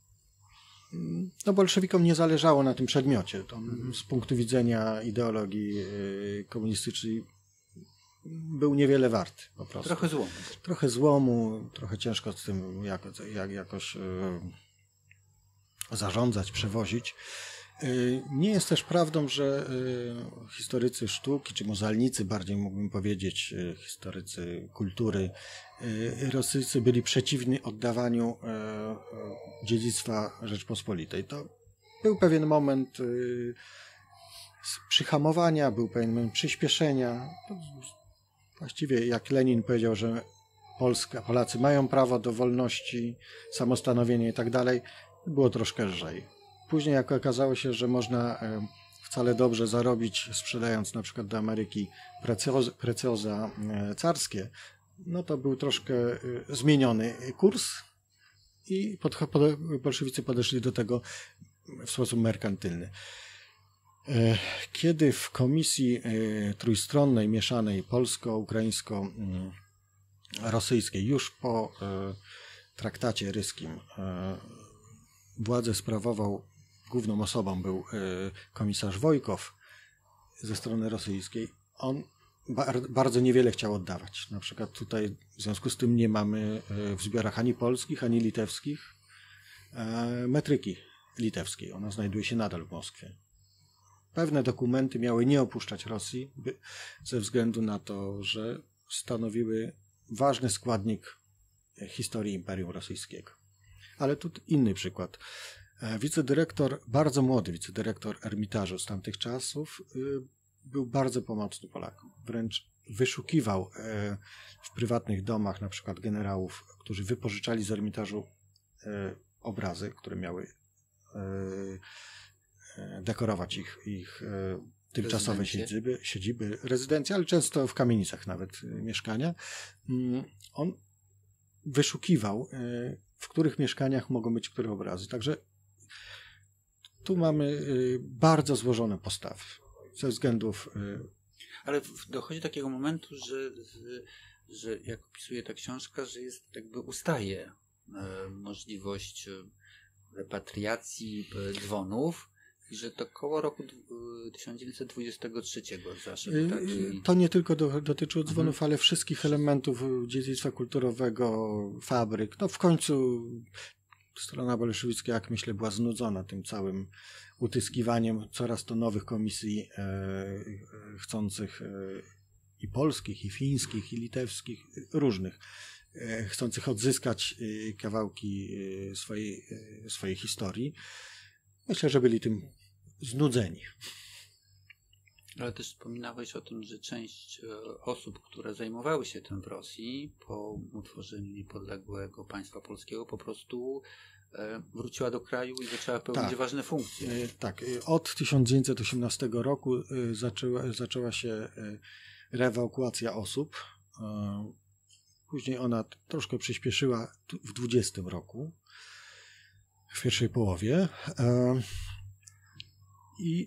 No bolszewikom nie zależało na tym przedmiocie. To mhm. Z punktu widzenia ideologii komunistycznej był niewiele wart po prostu. Trochę złomu. Trochę złomu, trochę ciężko z tym jak, jak, jakoś zarządzać, przewozić. Nie jest też prawdą, że historycy sztuki, czy muzealnicy, bardziej mógłbym powiedzieć, historycy kultury, rosyjscy byli przeciwni oddawaniu dziedzictwa Rzeczpospolitej. To był pewien moment przyhamowania, był pewien moment przyspieszenia. Właściwie jak Lenin powiedział, że Polska, Polacy mają prawo do wolności, samostanowienia i tak dalej, było troszkę lżej. Później jak okazało się, że można wcale dobrze zarobić, sprzedając na przykład do Ameryki precjoza carskie, no to był troszkę zmieniony kurs i pod, pod, bolszewicy podeszli do tego w sposób merkantylny. Kiedy w komisji trójstronnej, mieszanej polsko-ukraińsko-rosyjskiej już po traktacie ryskim władzę sprawował, główną osobą był komisarz Wojkow ze strony rosyjskiej, on bardzo niewiele chciał oddawać. Na przykład tutaj w związku z tym nie mamy w zbiorach ani polskich, ani litewskich metryki litewskiej. Ona znajduje się nadal w Moskwie. Pewne dokumenty miały nie opuszczać Rosji by, ze względu na to, że stanowiły ważny składnik historii Imperium Rosyjskiego. Ale tu inny przykład. Wicedyrektor, bardzo młody wicedyrektor Ermitażu z tamtych czasów był bardzo pomocny Polakom. Wręcz wyszukiwał w prywatnych domach na przykład generałów, którzy wypożyczali z Ermitażu obrazy, które miały dekorować ich, ich tymczasowe siedziby, siedziby, rezydencje, ale często w kamienicach nawet mieszkania. On wyszukiwał, w których mieszkaniach mogą być które obrazy. Także tu mamy bardzo złożone postawy ze względów... Ale dochodzi do takiego momentu, że, że jak opisuje ta książka, że jest jakby ustaje możliwość repatriacji dzwonów i że to koło roku tysiąc dziewięćset dwudziestego trzeciego zaszedł taki... To nie tylko do, dotyczyło dzwonów, mhm. ale wszystkich elementów dziedzictwa kulturowego, fabryk. No w końcu strona bolszewicka, jak myślę, była znudzona tym całym utyskiwaniem coraz to nowych komisji e, e, chcących e, i polskich, i fińskich, i litewskich, różnych, e, chcących odzyskać e, kawałki e, swojej, e, swojej historii. Myślę, że byli tym znudzeni. Ale też wspominałeś o tym, że część osób, które zajmowały się tym w Rosji po utworzeniu niepodległego państwa polskiego, po prostu wróciła do kraju i zaczęła pełnić tak, ważne funkcje. Tak. Od tysiąc dziewięćset osiemnastego roku zaczęła, zaczęła się reewakuacja osób. Później ona troszkę przyspieszyła w dwudziestym roku. W pierwszej połowie. I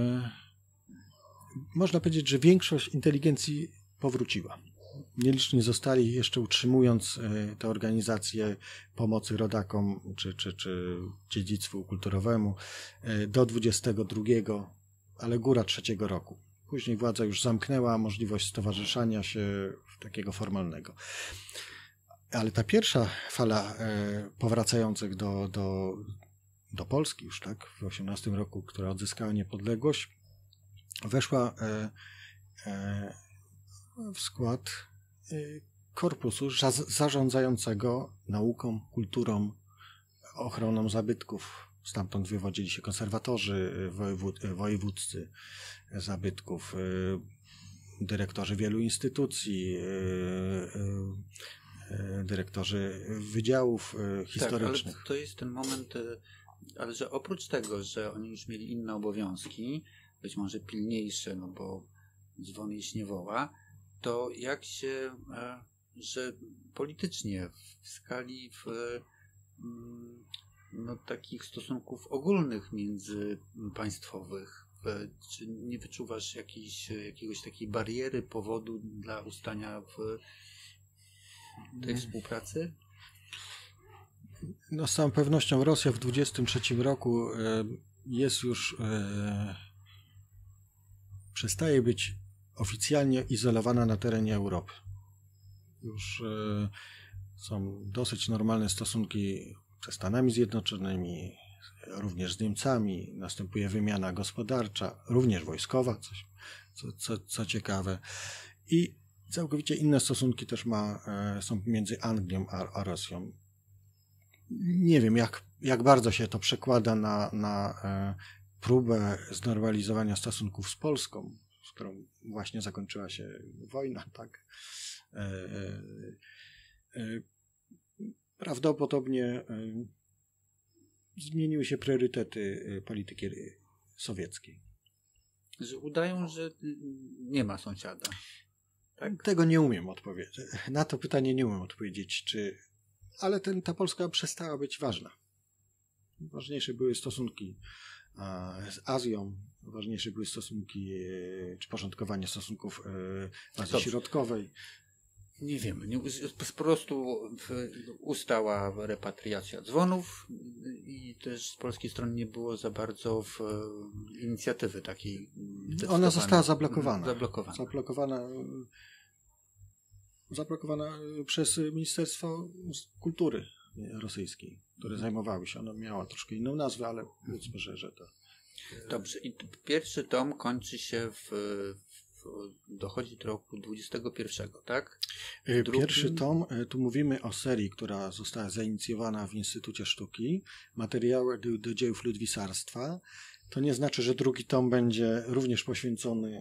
można powiedzieć, że większość inteligencji powróciła. Nieliczni zostali jeszcze utrzymując te organizacje pomocy rodakom czy, czy, czy dziedzictwu kulturowemu do dwudziestego drugiego, ale góra trzeciego roku. Później władza już zamknęła możliwość stowarzyszania się takiego formalnego. Ale ta pierwsza fala e, powracających do, do, do Polski już tak w osiemnastym roku, która odzyskała niepodległość, weszła e, e, w skład e, korpusu zarządzającego nauką, kulturą, ochroną zabytków. Stamtąd wywodzili się konserwatorzy wojewód, wojewódzcy zabytków, e, dyrektorzy wielu instytucji, e, e, dyrektorzy wydziałów historycznych. Tak, ale to jest ten moment, ale że oprócz tego, że oni już mieli inne obowiązki, być może pilniejsze, no bo dzwon jeść nie woła, to jak się, że politycznie w skali w, no, takich stosunków ogólnych międzypaństwowych, czy nie wyczuwasz jakiejś, jakiegoś takiej bariery, powodu dla ustania w tej współpracy? No z całą pewnością Rosja w dwudziestym trzecim roku jest już przestaje być oficjalnie izolowana na terenie Europy. Już są dosyć normalne stosunki ze Stanami Zjednoczonymi, również z Niemcami, następuje wymiana gospodarcza, również wojskowa, coś, co, co, co ciekawe. I całkowicie inne stosunki też ma, są między Anglią a, a Rosją. Nie wiem, jak, jak bardzo się to przekłada na, na próbę znormalizowania stosunków z Polską, z którą właśnie zakończyła się wojna, tak? E, e, e, prawdopodobnie e, zmieniły się priorytety polityki sowieckiej. Że udają, że nie ma sąsiada. Tak? Tego nie umiem odpowiedzieć. Na to pytanie nie umiem odpowiedzieć, czy... ale ten, ta Polska przestała być ważna. Ważniejsze były stosunki z Azją, ważniejsze były stosunki, czy porządkowanie stosunków w Azji Środkowej. Nie wiem, nie, po prostu ustała repatriacja dzwonów i też z polskiej strony nie było za bardzo w inicjatywy takiej. Ona została zablokowana. Zablokowana. Zablokowana, zablokowana przez Ministerstwo Kultury rosyjskiej, które zajmowało się. Ona miała troszkę inną nazwę, ale powiedzmy, że, że to... Dobrze. I pierwszy tom kończy się w... dochodzi do roku dwudziestego pierwszego, tak? Drugim... Pierwszy tom, tu mówimy o serii, która została zainicjowana w Instytucie Sztuki, materiały do, do dziejów ludwisarstwa. To nie znaczy, że drugi tom będzie również poświęcony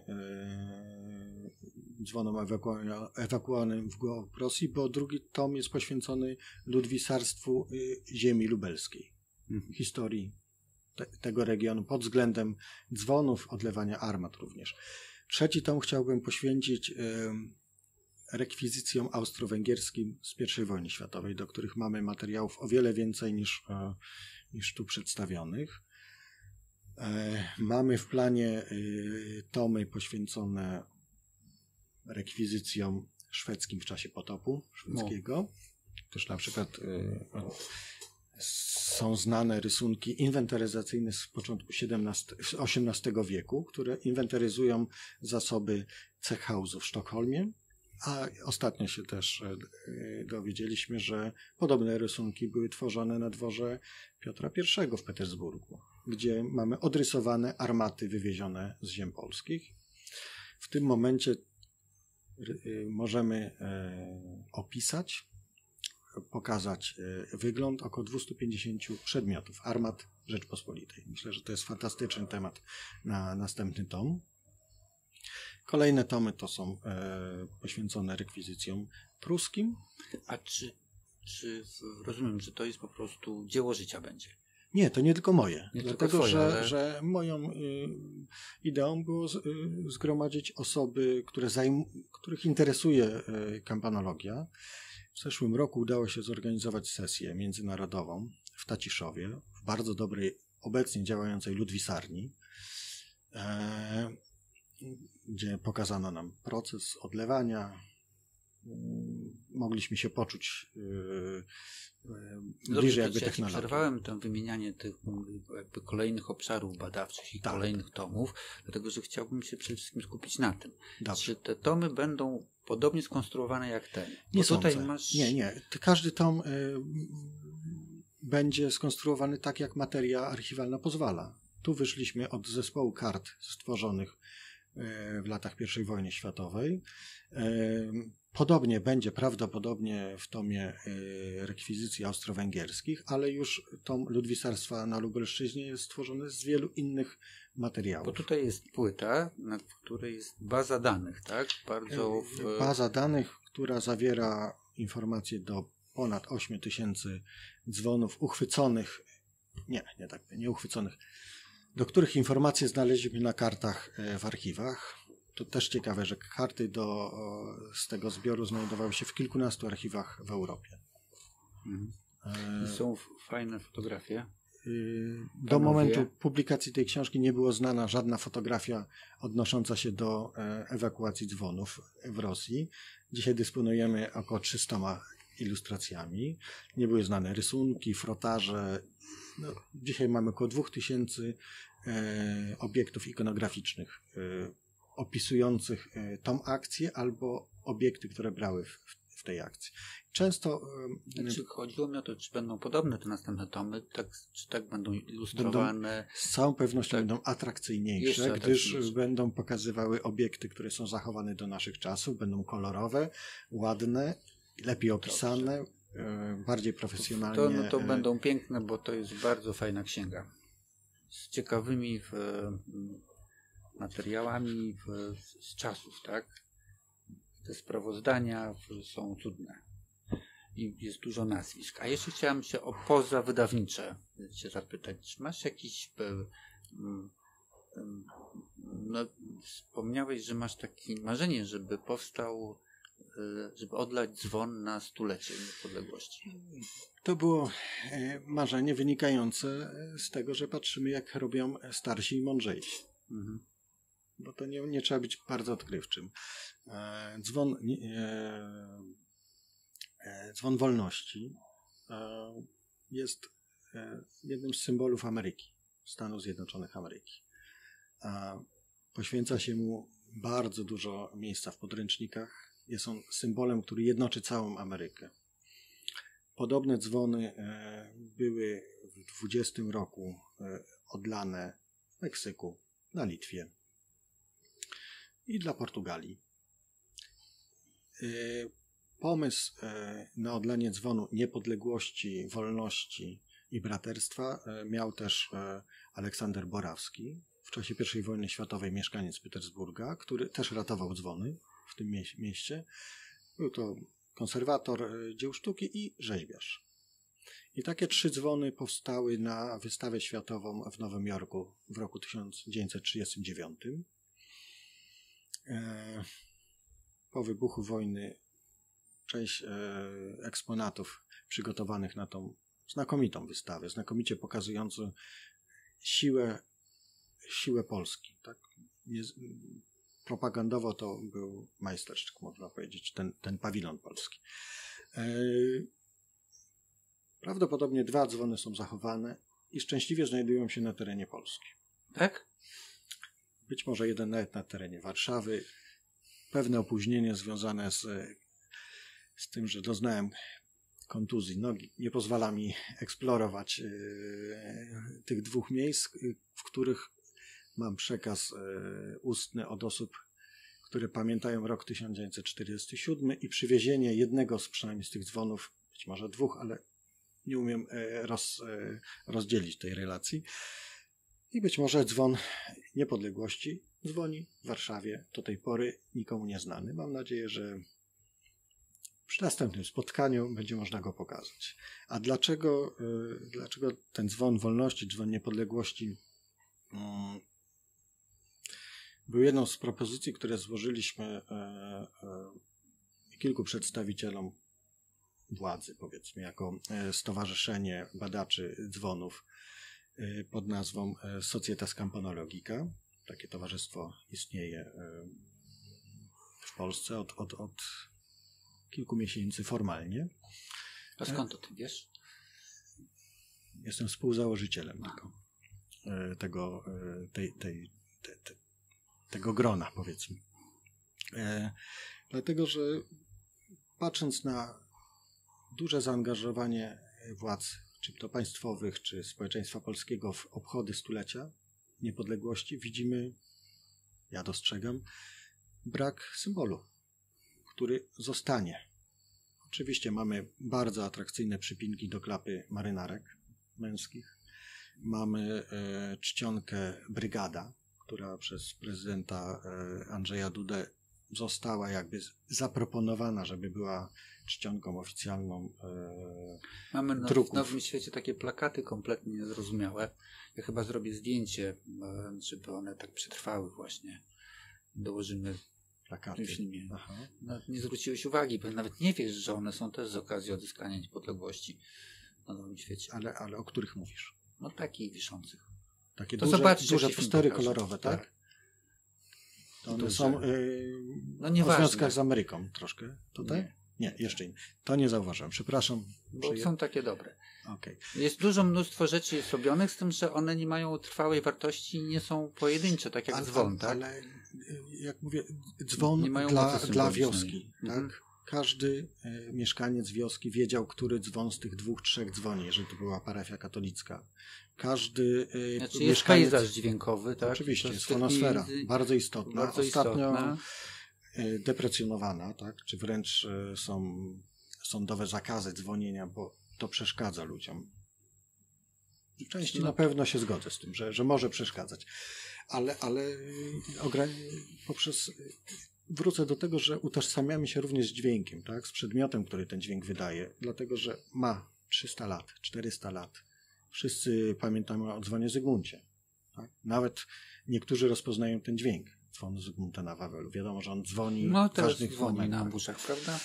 e, dzwonom ewaku- ewakuowanym w głąb Rosji, bo drugi tom jest poświęcony ludwisarstwu e, ziemi lubelskiej, mhm. historii te, tego regionu pod względem dzwonów, odlewania armat również. Trzeci tom chciałbym poświęcić y, rekwizycjom austro-węgierskim z pierwszej wojny światowej, do których mamy materiałów o wiele więcej niż, y, niż tu przedstawionych. Y, mamy w planie y, tomy poświęcone rekwizycjom szwedzkim w czasie potopu szwedzkiego. Też na przykład y, są znane rysunki inwentaryzacyjne z początku osiemnastego wieku, które inwentaryzują zasoby Cechhausu w Sztokholmie, a ostatnio się też dowiedzieliśmy, że podobne rysunki były tworzone na dworze Piotra I w Petersburgu, gdzie mamy odrysowane armaty wywiezione z ziem polskich. W tym momencie możemy opisać, pokazać wygląd około dwieście pięćdziesiąt przedmiotów armat Rzeczpospolitej. Myślę, że to jest fantastyczny temat na następny tom. Kolejne tomy to są e, poświęcone rekwizycjom pruskim. A czy, czy rozumiem, że to jest po prostu dzieło życia będzie? Nie, to nie tylko moje. Nie dlatego, tylko twoje, że, ale... że moją y, ideą było z, y, zgromadzić osoby, które zajm- których interesuje y, kampanologia. W zeszłym roku udało się zorganizować sesję międzynarodową w Taciszowie, w bardzo dobrej, obecnie działającej ludwisarni, e, gdzie pokazano nam proces odlewania. Mogliśmy się poczuć e, e, bliżej jakby ja technologii. Przerwałem to wymienianie tych jakby kolejnych obszarów badawczych i tak. kolejnych tomów, dlatego że chciałbym się przede wszystkim skupić na tym. Dobrze. Czy te tomy będą podobnie skonstruowane jak ten? Nie sądzę. Tutaj masz... Nie, nie. Każdy tom y, będzie skonstruowany tak, jak materia archiwalna pozwala. Tu wyszliśmy od zespołu kart stworzonych y, w latach pierwszej wojny światowej. Y, podobnie będzie prawdopodobnie w tomie y, rekwizycji austro-węgierskich, ale już tom ludwisarstwa na Lubelszczyźnie jest stworzony z wielu innych materiałów. Bo tutaj jest płyta, na której jest baza danych, tak? Bardzo w... Baza danych, która zawiera informacje do ponad ośmiu tysięcy dzwonów uchwyconych, nie, nie tak, nie uchwyconych, do których informacje znaleźliśmy na kartach w archiwach. To też ciekawe, że karty do, z tego zbioru znajdowały się w kilkunastu archiwach w Europie. Mhm. E... Są fajne fotografie. Do Panowie. momentu publikacji tej książki nie była znana żadna fotografia odnosząca się do ewakuacji dzwonów w Rosji. Dzisiaj dysponujemy około trzystoma ilustracjami. Nie były znane rysunki, frotaże. No, dzisiaj mamy około dwóch tysięcy e, obiektów ikonograficznych e, opisujących e, tą akcję albo obiekty, które brały w, w tej akcji. Często... E, czy chodziło mi o to, czy będą podobne te następne tomy, tak, czy tak będą ilustrowane? Będą, z całą pewnością tak, będą atrakcyjniejsze, gdyż będą pokazywały obiekty, które są zachowane do naszych czasów, będą kolorowe, ładne, lepiej opisane, e, bardziej profesjonalnie. To, no to będą piękne, bo to jest bardzo fajna księga. z ciekawymi w, materiałami w, z czasów, tak? Te sprawozdania są cudne i jest dużo nazwisk. A jeszcze chciałem się o poza wydawnicze cię zapytać. Czy masz jakiś... No, wspomniałeś, że masz takie marzenie, żeby powstał, żeby odlać dzwon na stulecie niepodległości. To było marzenie wynikające z tego, że patrzymy, jak robią starsi i mądrzejsi. Mhm. Bo to nie, nie trzeba być bardzo odkrywczym. Dzwon, dzwon wolności jest jednym z symbolów Ameryki, Stanów Zjednoczonych Ameryki. Poświęca się mu bardzo dużo miejsca w podręcznikach. Jest on symbolem, który jednoczy całą Amerykę. Podobne dzwony były w dwudziestym roku odlane w Meksyku, na Litwie i dla Portugalii. Pomysł na odlanie dzwonu niepodległości, wolności i braterstwa miał też Aleksander Borawski, w czasie pierwszej wojny światowej mieszkaniec Petersburga, który też ratował dzwony w tym mie- mieście. Był to konserwator dzieł sztuki i rzeźbiarz. I takie trzy dzwony powstały na wystawę światową w Nowym Jorku w roku tysiąc dziewięćset trzydziestym dziewiątym. E, po wybuchu wojny część e, eksponatów przygotowanych na tą znakomitą wystawę, znakomicie pokazującą siłę siłę Polski. Tak? Jest, propagandowo to był majstersztyk, można powiedzieć, ten, ten pawilon polski. E, prawdopodobnie dwa dzwony są zachowane i szczęśliwie znajdują się na terenie Polski. Tak? Być może jeden nawet na terenie Warszawy. Pewne opóźnienie związane z, z tym, że doznałem kontuzji nogi, nie pozwala mi eksplorować e, tych dwóch miejsc, w których mam przekaz e, ustny od osób, które pamiętają rok tysiąc dziewięćset czterdziesty siódmy i przywiezienie jednego z przynajmniej z tych dzwonów, być może dwóch, ale nie umiem e, roz, e, rozdzielić tej relacji. I być może dzwon niepodległości dzwoni w Warszawie do tej pory nikomu nieznany. Mam nadzieję, że przy następnym spotkaniu będzie można go pokazać. A dlaczego, e, dlaczego ten dzwon wolności, dzwon niepodległości mm, był jedną z propozycji, które złożyliśmy e, e, kilku przedstawicielom władzy, powiedzmy, jako Stowarzyszenie Badaczy Dzwonów e, pod nazwą Societas Campanologica. Takie towarzystwo istnieje e, w Polsce od, od, od kilku miesięcy formalnie. A skąd to ty wiesz? Jestem współzałożycielem tego, e, tego, e, tej, tej, tej, tej tego grona, powiedzmy. E, dlatego, że patrząc na duże zaangażowanie władz, czy to państwowych, czy społeczeństwa polskiego w obchody stulecia niepodległości, widzimy, ja dostrzegam, brak symbolu, który zostanie. Oczywiście mamy bardzo atrakcyjne przypinki do klapy marynarek męskich. Mamy e, czcionkę brygada, która przez prezydenta Andrzeja Dudę została jakby zaproponowana, żeby była czcionką oficjalną e, Mamy na, druków. w Nowym Świecie takie plakaty kompletnie niezrozumiałe. Ja chyba zrobię zdjęcie, żeby one tak przetrwały właśnie. Dołożymy plakaty. Nie, no, nie zwróciłeś uwagi, bo nawet nie wiesz, że one są też z okazji odzyskania niepodległości na Nowym Świecie. Ale, ale o których mówisz? No takich wiszących. Takie to duże, zobaczysz, duże postery kolorowe, tak? tak? To one duże. są yy, no w związkach z Ameryką troszkę tutaj? Nie, nie jeszcze inne. To nie zauważyłem, przepraszam. Bo przyje... są takie dobre. Okay. Jest dużo mnóstwo rzeczy jest robionych, z tym, że one nie mają trwałej wartości i nie są pojedyncze, tak jak ale, dzwon, tak? Ale jak mówię, dzwon dla, dla wioski, mhm. tak? Każdy e, mieszkaniec wioski wiedział, który dzwon z tych dwóch, trzech dzwoni, jeżeli to była parafia katolicka. Każdy e, znaczy jest mieszkaniec... pejzaż dźwiękowy, tak? Oczywiście, jest fonosfera, między... bardzo istotna. Bardzo Ostatnio istotna. E, deprecjonowana, tak? Czy wręcz e, są sądowe zakazy dzwonienia, bo to przeszkadza ludziom. W części no. na pewno się zgodzę z tym, że, że może przeszkadzać. Ale, ale poprzez... Wrócę do tego, że utożsamiamy się również z dźwiękiem, tak? Z przedmiotem, który ten dźwięk wydaje, dlatego że ma trzysta lat, czterysta lat. Wszyscy pamiętamy o dzwonie Zygmuncie. Tak? Nawet niektórzy rozpoznają ten dźwięk dzwonu Zygmunta na Wawelu. Wiadomo, że on dzwoni no, w ważnych dzwoni momentach. na buszach, prawda?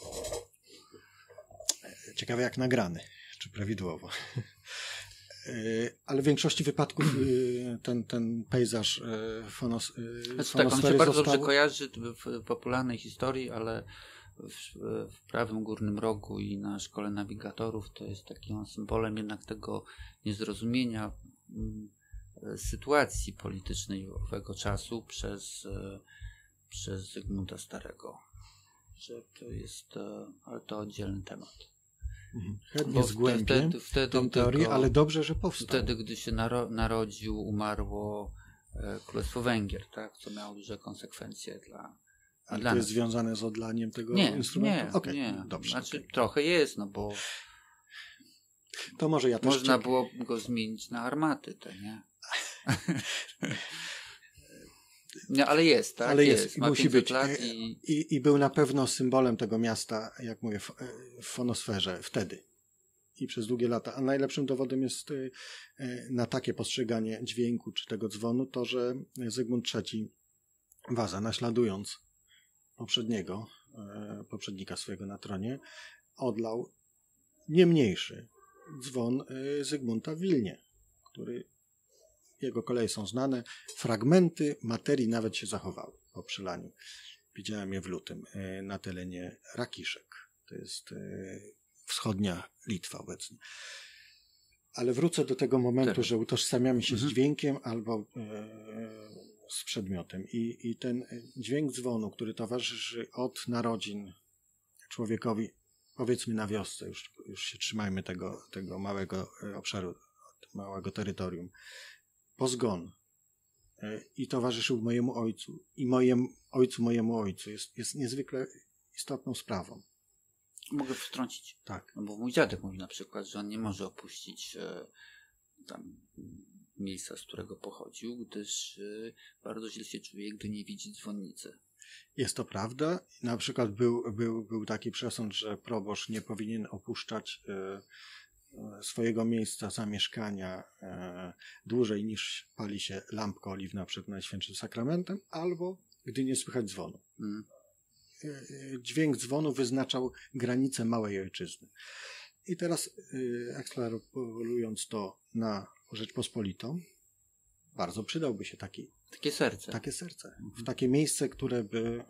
Ciekawe jak nagrany, czy prawidłowo. Ale w większości wypadków ten, ten pejzaż fonos, znaczy, tak, on się bardzo został... dobrze kojarzy w popularnej historii, ale w, w prawym górnym rogu i na szkole nawigatorów to jest takim symbolem jednak tego niezrozumienia sytuacji politycznej owego czasu przez, przez Zygmunta Starego. Że to jest, ale to oddzielny temat. Chętnie zgłębię wtedy, wtedy, tą teorię, tylko, ale dobrze, że powstał. Wtedy, gdy się naro- narodził, umarło e, Królestwo Węgier, tak, co miało duże konsekwencje dla Ale dla to nas. jest związane z odlaniem tego nie, instrumentu? Nie, okay, nie. Dobrze, znaczy okay. trochę jest, no bo to może ja też można czek- było go zmienić na armaty, te, nie? Nie, ale jest, tak? Ale jest, jest. i Ma musi być. Lat i... I, I był na pewno symbolem tego miasta, jak mówię, w, w fonosferze wtedy. I przez długie lata. A najlepszym dowodem jest na takie postrzeganie dźwięku czy tego dzwonu to, że Zygmunt trzeci Waza, naśladując poprzedniego, poprzednika swojego na tronie, odlał nie mniejszy dzwon Zygmunta w Wilnie, który jego kolei są znane. Fragmenty materii nawet się zachowały po przelaniu. Widziałem je w lutym na terenie Rakiszek. To jest wschodnia Litwa obecnie. Ale wrócę do tego momentu, tak. że utożsamiamy się mhm. z dźwiękiem albo e, z przedmiotem. I, I ten dźwięk dzwonu, który towarzyszy od narodzin człowiekowi, powiedzmy na wiosce, już, już się trzymajmy tego, tego małego obszaru, małego terytorium, po zgon e, i towarzyszył mojemu ojcu i mojemu ojcu, mojemu ojcu, jest, jest niezwykle istotną sprawą. Mogę wtrącić. Tak. No bo mój dziadek mówi na przykład, że on nie może opuścić e, tam miejsca, z którego pochodził, gdyż e, bardzo źle się czuje, gdy nie widzi dzwonnicy. Jest to prawda. Na przykład był, był, był taki przesąd, że proboszcz nie powinien opuszczać e, swojego miejsca zamieszkania e, dłużej niż pali się lampka oliwna przed Najświętszym Sakramentem, albo gdy nie słychać dzwonu. Mm. Dźwięk dzwonu wyznaczał granice małej ojczyzny. I teraz ekstrapolując to na Rzeczpospolitą, bardzo przydałby się taki, takie serce. Takie serce. W takie miejsce, które by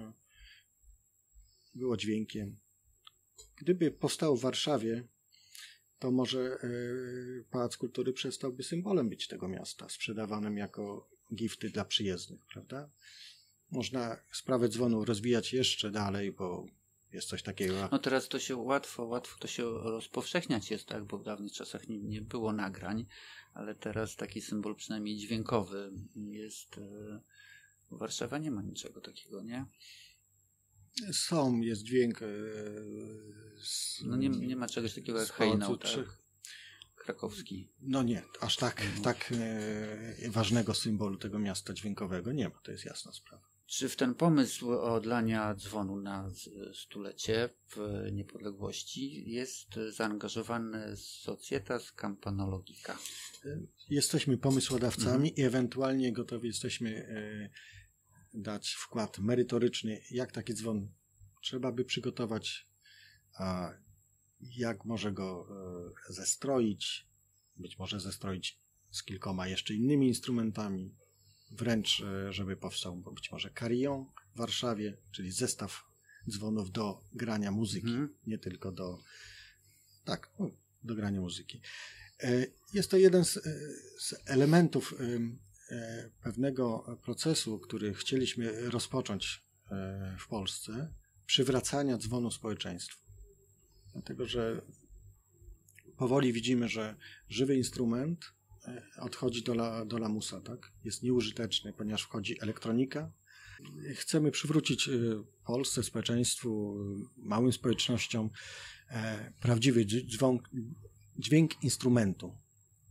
było dźwiękiem. Gdyby powstało w Warszawie, to może Pałac Kultury przestałby symbolem być tego miasta, sprzedawanym jako gifty dla przyjezdnych, prawda? Można sprawę dzwonu rozwijać jeszcze dalej, bo jest coś takiego. No teraz to się łatwo, łatwo to się rozpowszechniać jest, tak, bo w dawnych czasach nie, nie było nagrań, ale teraz taki symbol przynajmniej dźwiękowy jest. W Warszawie nie ma niczego takiego, nie? Są, jest dźwięk. Z, no nie, nie ma czegoś takiego jak hejnał, tak? Krakowski. No nie, aż tak, no. tak e, ważnego symbolu tego miasta dźwiękowego nie ma, to jest jasna sprawa. Czy w ten pomysł odlania dzwonu na stulecie w niepodległości jest zaangażowany Societas Campanologica? Jesteśmy pomysłodawcami mhm. i ewentualnie gotowi jesteśmy e, dać wkład merytoryczny, jak taki dzwon trzeba by przygotować, a jak może go e, zestroić, być może zestroić z kilkoma jeszcze innymi instrumentami, wręcz e, żeby powstał być może carillon w Warszawie, czyli zestaw dzwonów do grania muzyki, hmm. nie tylko do tak, no, do grania muzyki. E, jest to jeden z, z elementów e, e, pewnego procesu, który chcieliśmy rozpocząć e, w Polsce, przywracania dzwonu społeczeństwu. Dlatego, że powoli widzimy, że żywy instrument odchodzi do, la, do lamusa, tak? Jest nieużyteczny, ponieważ wchodzi elektronika. Chcemy przywrócić Polsce, społeczeństwu, małym społecznościom prawdziwy dzwon, dźwięk instrumentu.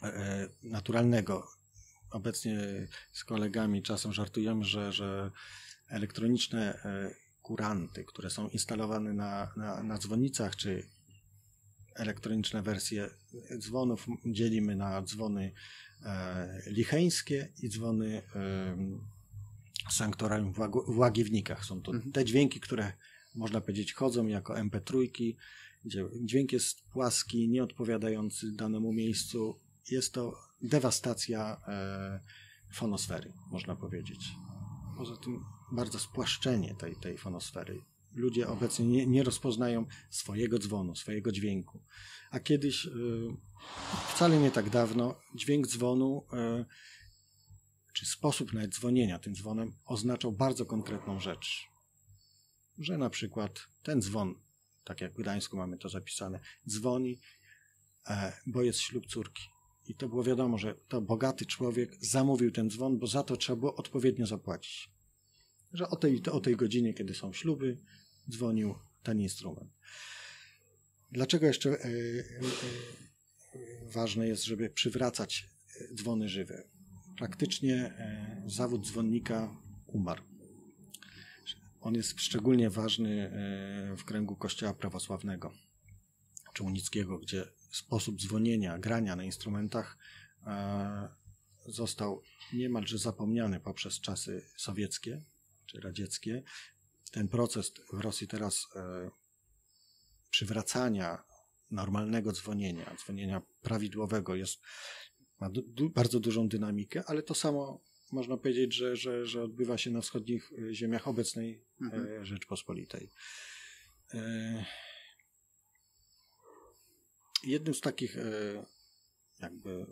e, naturalnego. Obecnie z kolegami czasem żartujemy, że, że elektroniczne e, kuranty, które są instalowane na, na, na dzwonnicach, czy elektroniczne wersje dzwonów dzielimy na dzwony e, licheńskie i dzwony e, sanktoralium w, Łag- w Łagiewnikach. Są to mhm. te dźwięki, które można powiedzieć chodzą jako em pe trzy, gdzie dźwięk jest płaski, nieodpowiadający danemu miejscu. Jest to dewastacja e, fonosfery, można powiedzieć. Poza tym bardzo spłaszczenie tej, tej fonosfery. Ludzie obecnie nie, nie rozpoznają swojego dzwonu, swojego dźwięku. A kiedyś, e, wcale nie tak dawno, dźwięk dzwonu, e, czy sposób nawet dzwonienia tym dzwonem oznaczał bardzo konkretną rzecz. Że na przykład ten dzwon, tak jak w Gdańsku mamy to zapisane, dzwoni, e, bo jest ślub córki. I to było wiadomo, że to bogaty człowiek zamówił ten dzwon, bo za to trzeba było odpowiednio zapłacić. Że o tej, o tej godzinie, kiedy są śluby, dzwonił ten instrument. Dlaczego jeszcze e, e, ważne jest, żeby przywracać dzwony żywe? Praktycznie e, zawód dzwonnika umarł. On jest szczególnie ważny e, w kręgu kościoła prawosławnego czy unickiego, gdzie sposób dzwonienia, grania na instrumentach e, został niemalże zapomniany poprzez czasy sowieckie czy radzieckie. Ten proces w Rosji teraz e, przywracania normalnego dzwonienia, dzwonienia prawidłowego jest, ma du, du, bardzo dużą dynamikę, ale to samo można powiedzieć, że, że, że odbywa się na wschodnich ziemiach obecnej mhm. e, Rzeczpospolitej. E, jednym z takich e, jakby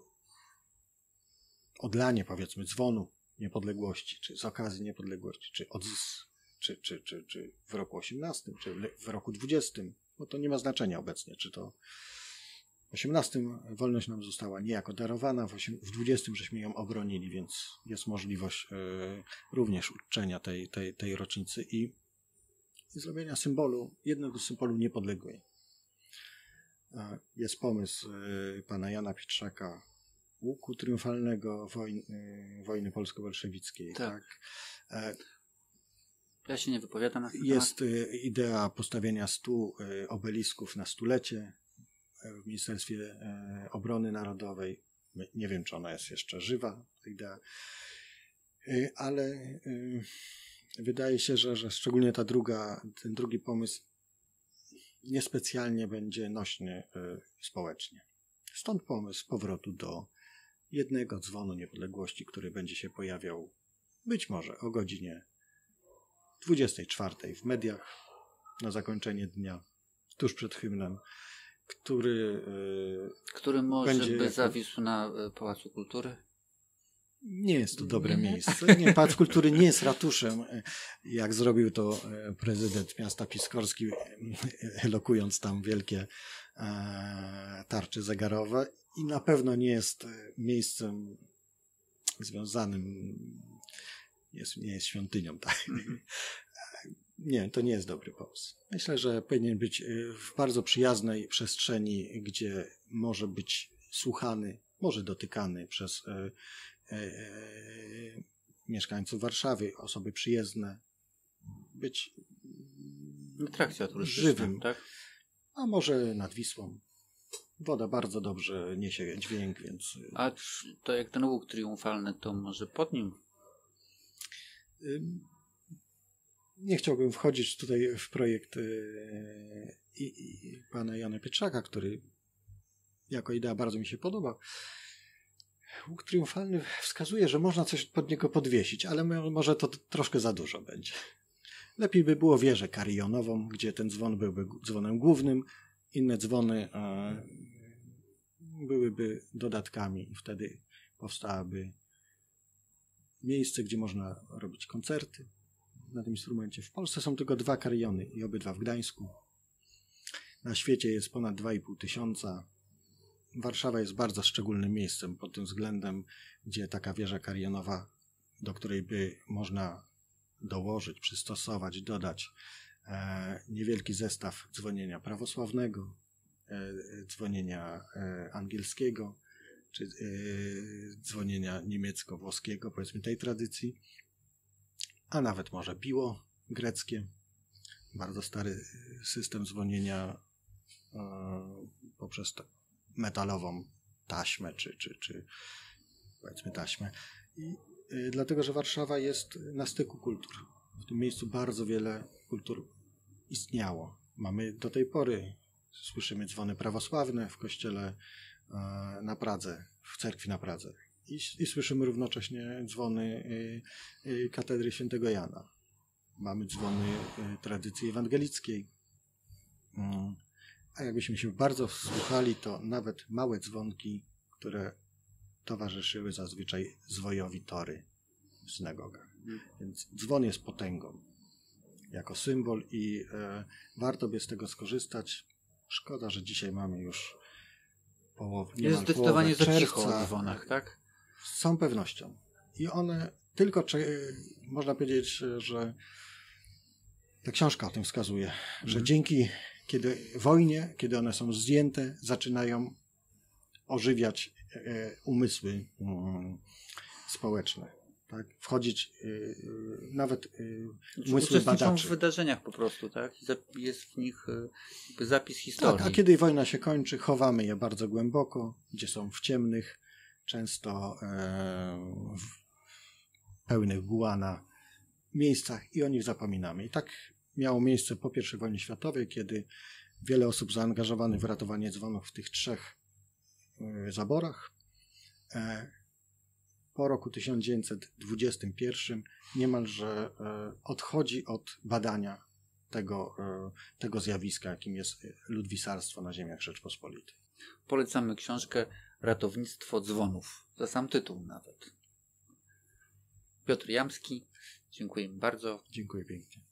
odlanie, powiedzmy, dzwonu niepodległości, czy z okazji niepodległości, czy, od, czy, czy, czy, czy w roku osiemnastym, czy w roku dwudziestym, bo to nie ma znaczenia obecnie, czy to w osiemnastym wolność nam została niejako darowana, w, osiem, w dwudziestym żeśmy ją obronili, więc jest możliwość y, również uczczenia tej, tej, tej rocznicy i, i zrobienia symbolu, jednego symbolu niepodległej. Y, jest pomysł y, pana Jana Pietrzaka, łuku triumfalnego wojny, y, wojny polsko-bolszewickiej. Tak. tak? Y, ja się nie wypowiadam na ten Jest temat. Idea postawienia stu y, obelisków na stulecie w Ministerstwie Obrony Narodowej. Nie wiem, czy ona jest jeszcze żywa, ta idea, ale wydaje się, że, że szczególnie ta druga, ten drugi pomysł niespecjalnie będzie nośny społecznie. Stąd pomysł powrotu do jednego dzwonu niepodległości, który będzie się pojawiał być może o godzinie dwudziestej czwartej w mediach na zakończenie dnia, tuż przed hymnem, który który może będzie by jako... zawisł na Pałacu Kultury? Nie jest to dobre nie. miejsce. Nie, Pałac Kultury nie jest ratuszem, jak zrobił to prezydent miasta Piskorski, elokując tam wielkie tarcze zegarowe, i na pewno nie jest miejscem związanym, jest, nie jest świątynią. Tak? Nie, to nie jest dobry pomysł. Myślę, że powinien być w bardzo przyjaznej przestrzeni, gdzie może być słuchany, może dotykany przez e, e, mieszkańców Warszawy, osoby przyjezdne, być atrakcja turystyczna, żywym. Tak? A może nad Wisłą. Woda bardzo dobrze niesie dźwięk, więc... A to jak ten łuk triumfalny, to może pod nim? Nie chciałbym wchodzić tutaj w projekt yy, i, i pana Jana Pietrzaka, który jako idea bardzo mi się podoba. Łuk triumfalny wskazuje, że można coś pod niego podwiesić, ale może to troszkę za dużo będzie. Lepiej by było wieżę karionową, gdzie ten dzwon byłby dzwonem głównym, inne dzwony yy, byłyby dodatkami i wtedy powstałaby miejsce, gdzie można robić koncerty na tym instrumencie. W Polsce są tylko dwa kariony i obydwa w Gdańsku. Na świecie jest ponad dwa i pół tysiąca. Warszawa jest bardzo szczególnym miejscem pod tym względem, gdzie taka wieża karionowa, do której by można dołożyć, przystosować, dodać e, niewielki zestaw dzwonienia prawosławnego, e, dzwonienia e, angielskiego, czy yy, dzwonienia niemiecko-włoskiego, powiedzmy tej tradycji, a nawet może biło greckie, bardzo stary system dzwonienia yy, poprzez metalową taśmę, czy, czy, czy powiedzmy taśmę. I yy, dlatego, że Warszawa jest na styku kultur. W tym miejscu bardzo wiele kultur istniało. Mamy do tej pory, słyszymy dzwony prawosławne w kościele na Pradze, w cerkwi na Pradze. I, i słyszymy równocześnie dzwony y, y, katedry świętego Jana. Mamy dzwony y, tradycji ewangelickiej. Y, a jakbyśmy się bardzo wsłuchali, to nawet małe dzwonki, które towarzyszyły zazwyczaj zwojowi tory w synagogach. Mm. Więc dzwon jest potęgą jako symbol i y, warto by z tego skorzystać. Szkoda, że dzisiaj mamy już połowę. Jest zdecydowanie za cicho o dzwonach, tak? Z całą pewnością. I one tylko, czy, można powiedzieć, że ta książka o tym wskazuje, mm. że dzięki kiedy wojnie, kiedy one są zdjęte, zaczynają ożywiać e, umysły mm, społeczne. Tak? Wchodzić yy, nawet yy, umysły badaczy. W wydarzeniach po prostu, tak? Jest w nich yy, zapis historii. Tak, a kiedy wojna się kończy, chowamy je bardzo głęboko, gdzie są w ciemnych, często yy, w pełnych gułana miejscach i o nich zapominamy. I tak miało miejsce po pierwszej wojnie światowej, kiedy wiele osób zaangażowanych w ratowanie dzwonów w tych trzech yy, zaborach yy, po roku tysiąc dziewięćset dwudziestym pierwszym niemalże odchodzi od badania tego, tego zjawiska, jakim jest ludwisarstwo na ziemiach Rzeczpospolitej. Polecamy książkę Ratownictwo dzwonów. Za sam tytuł nawet. Piotr Jamski, dziękuję bardzo. Dziękuję pięknie.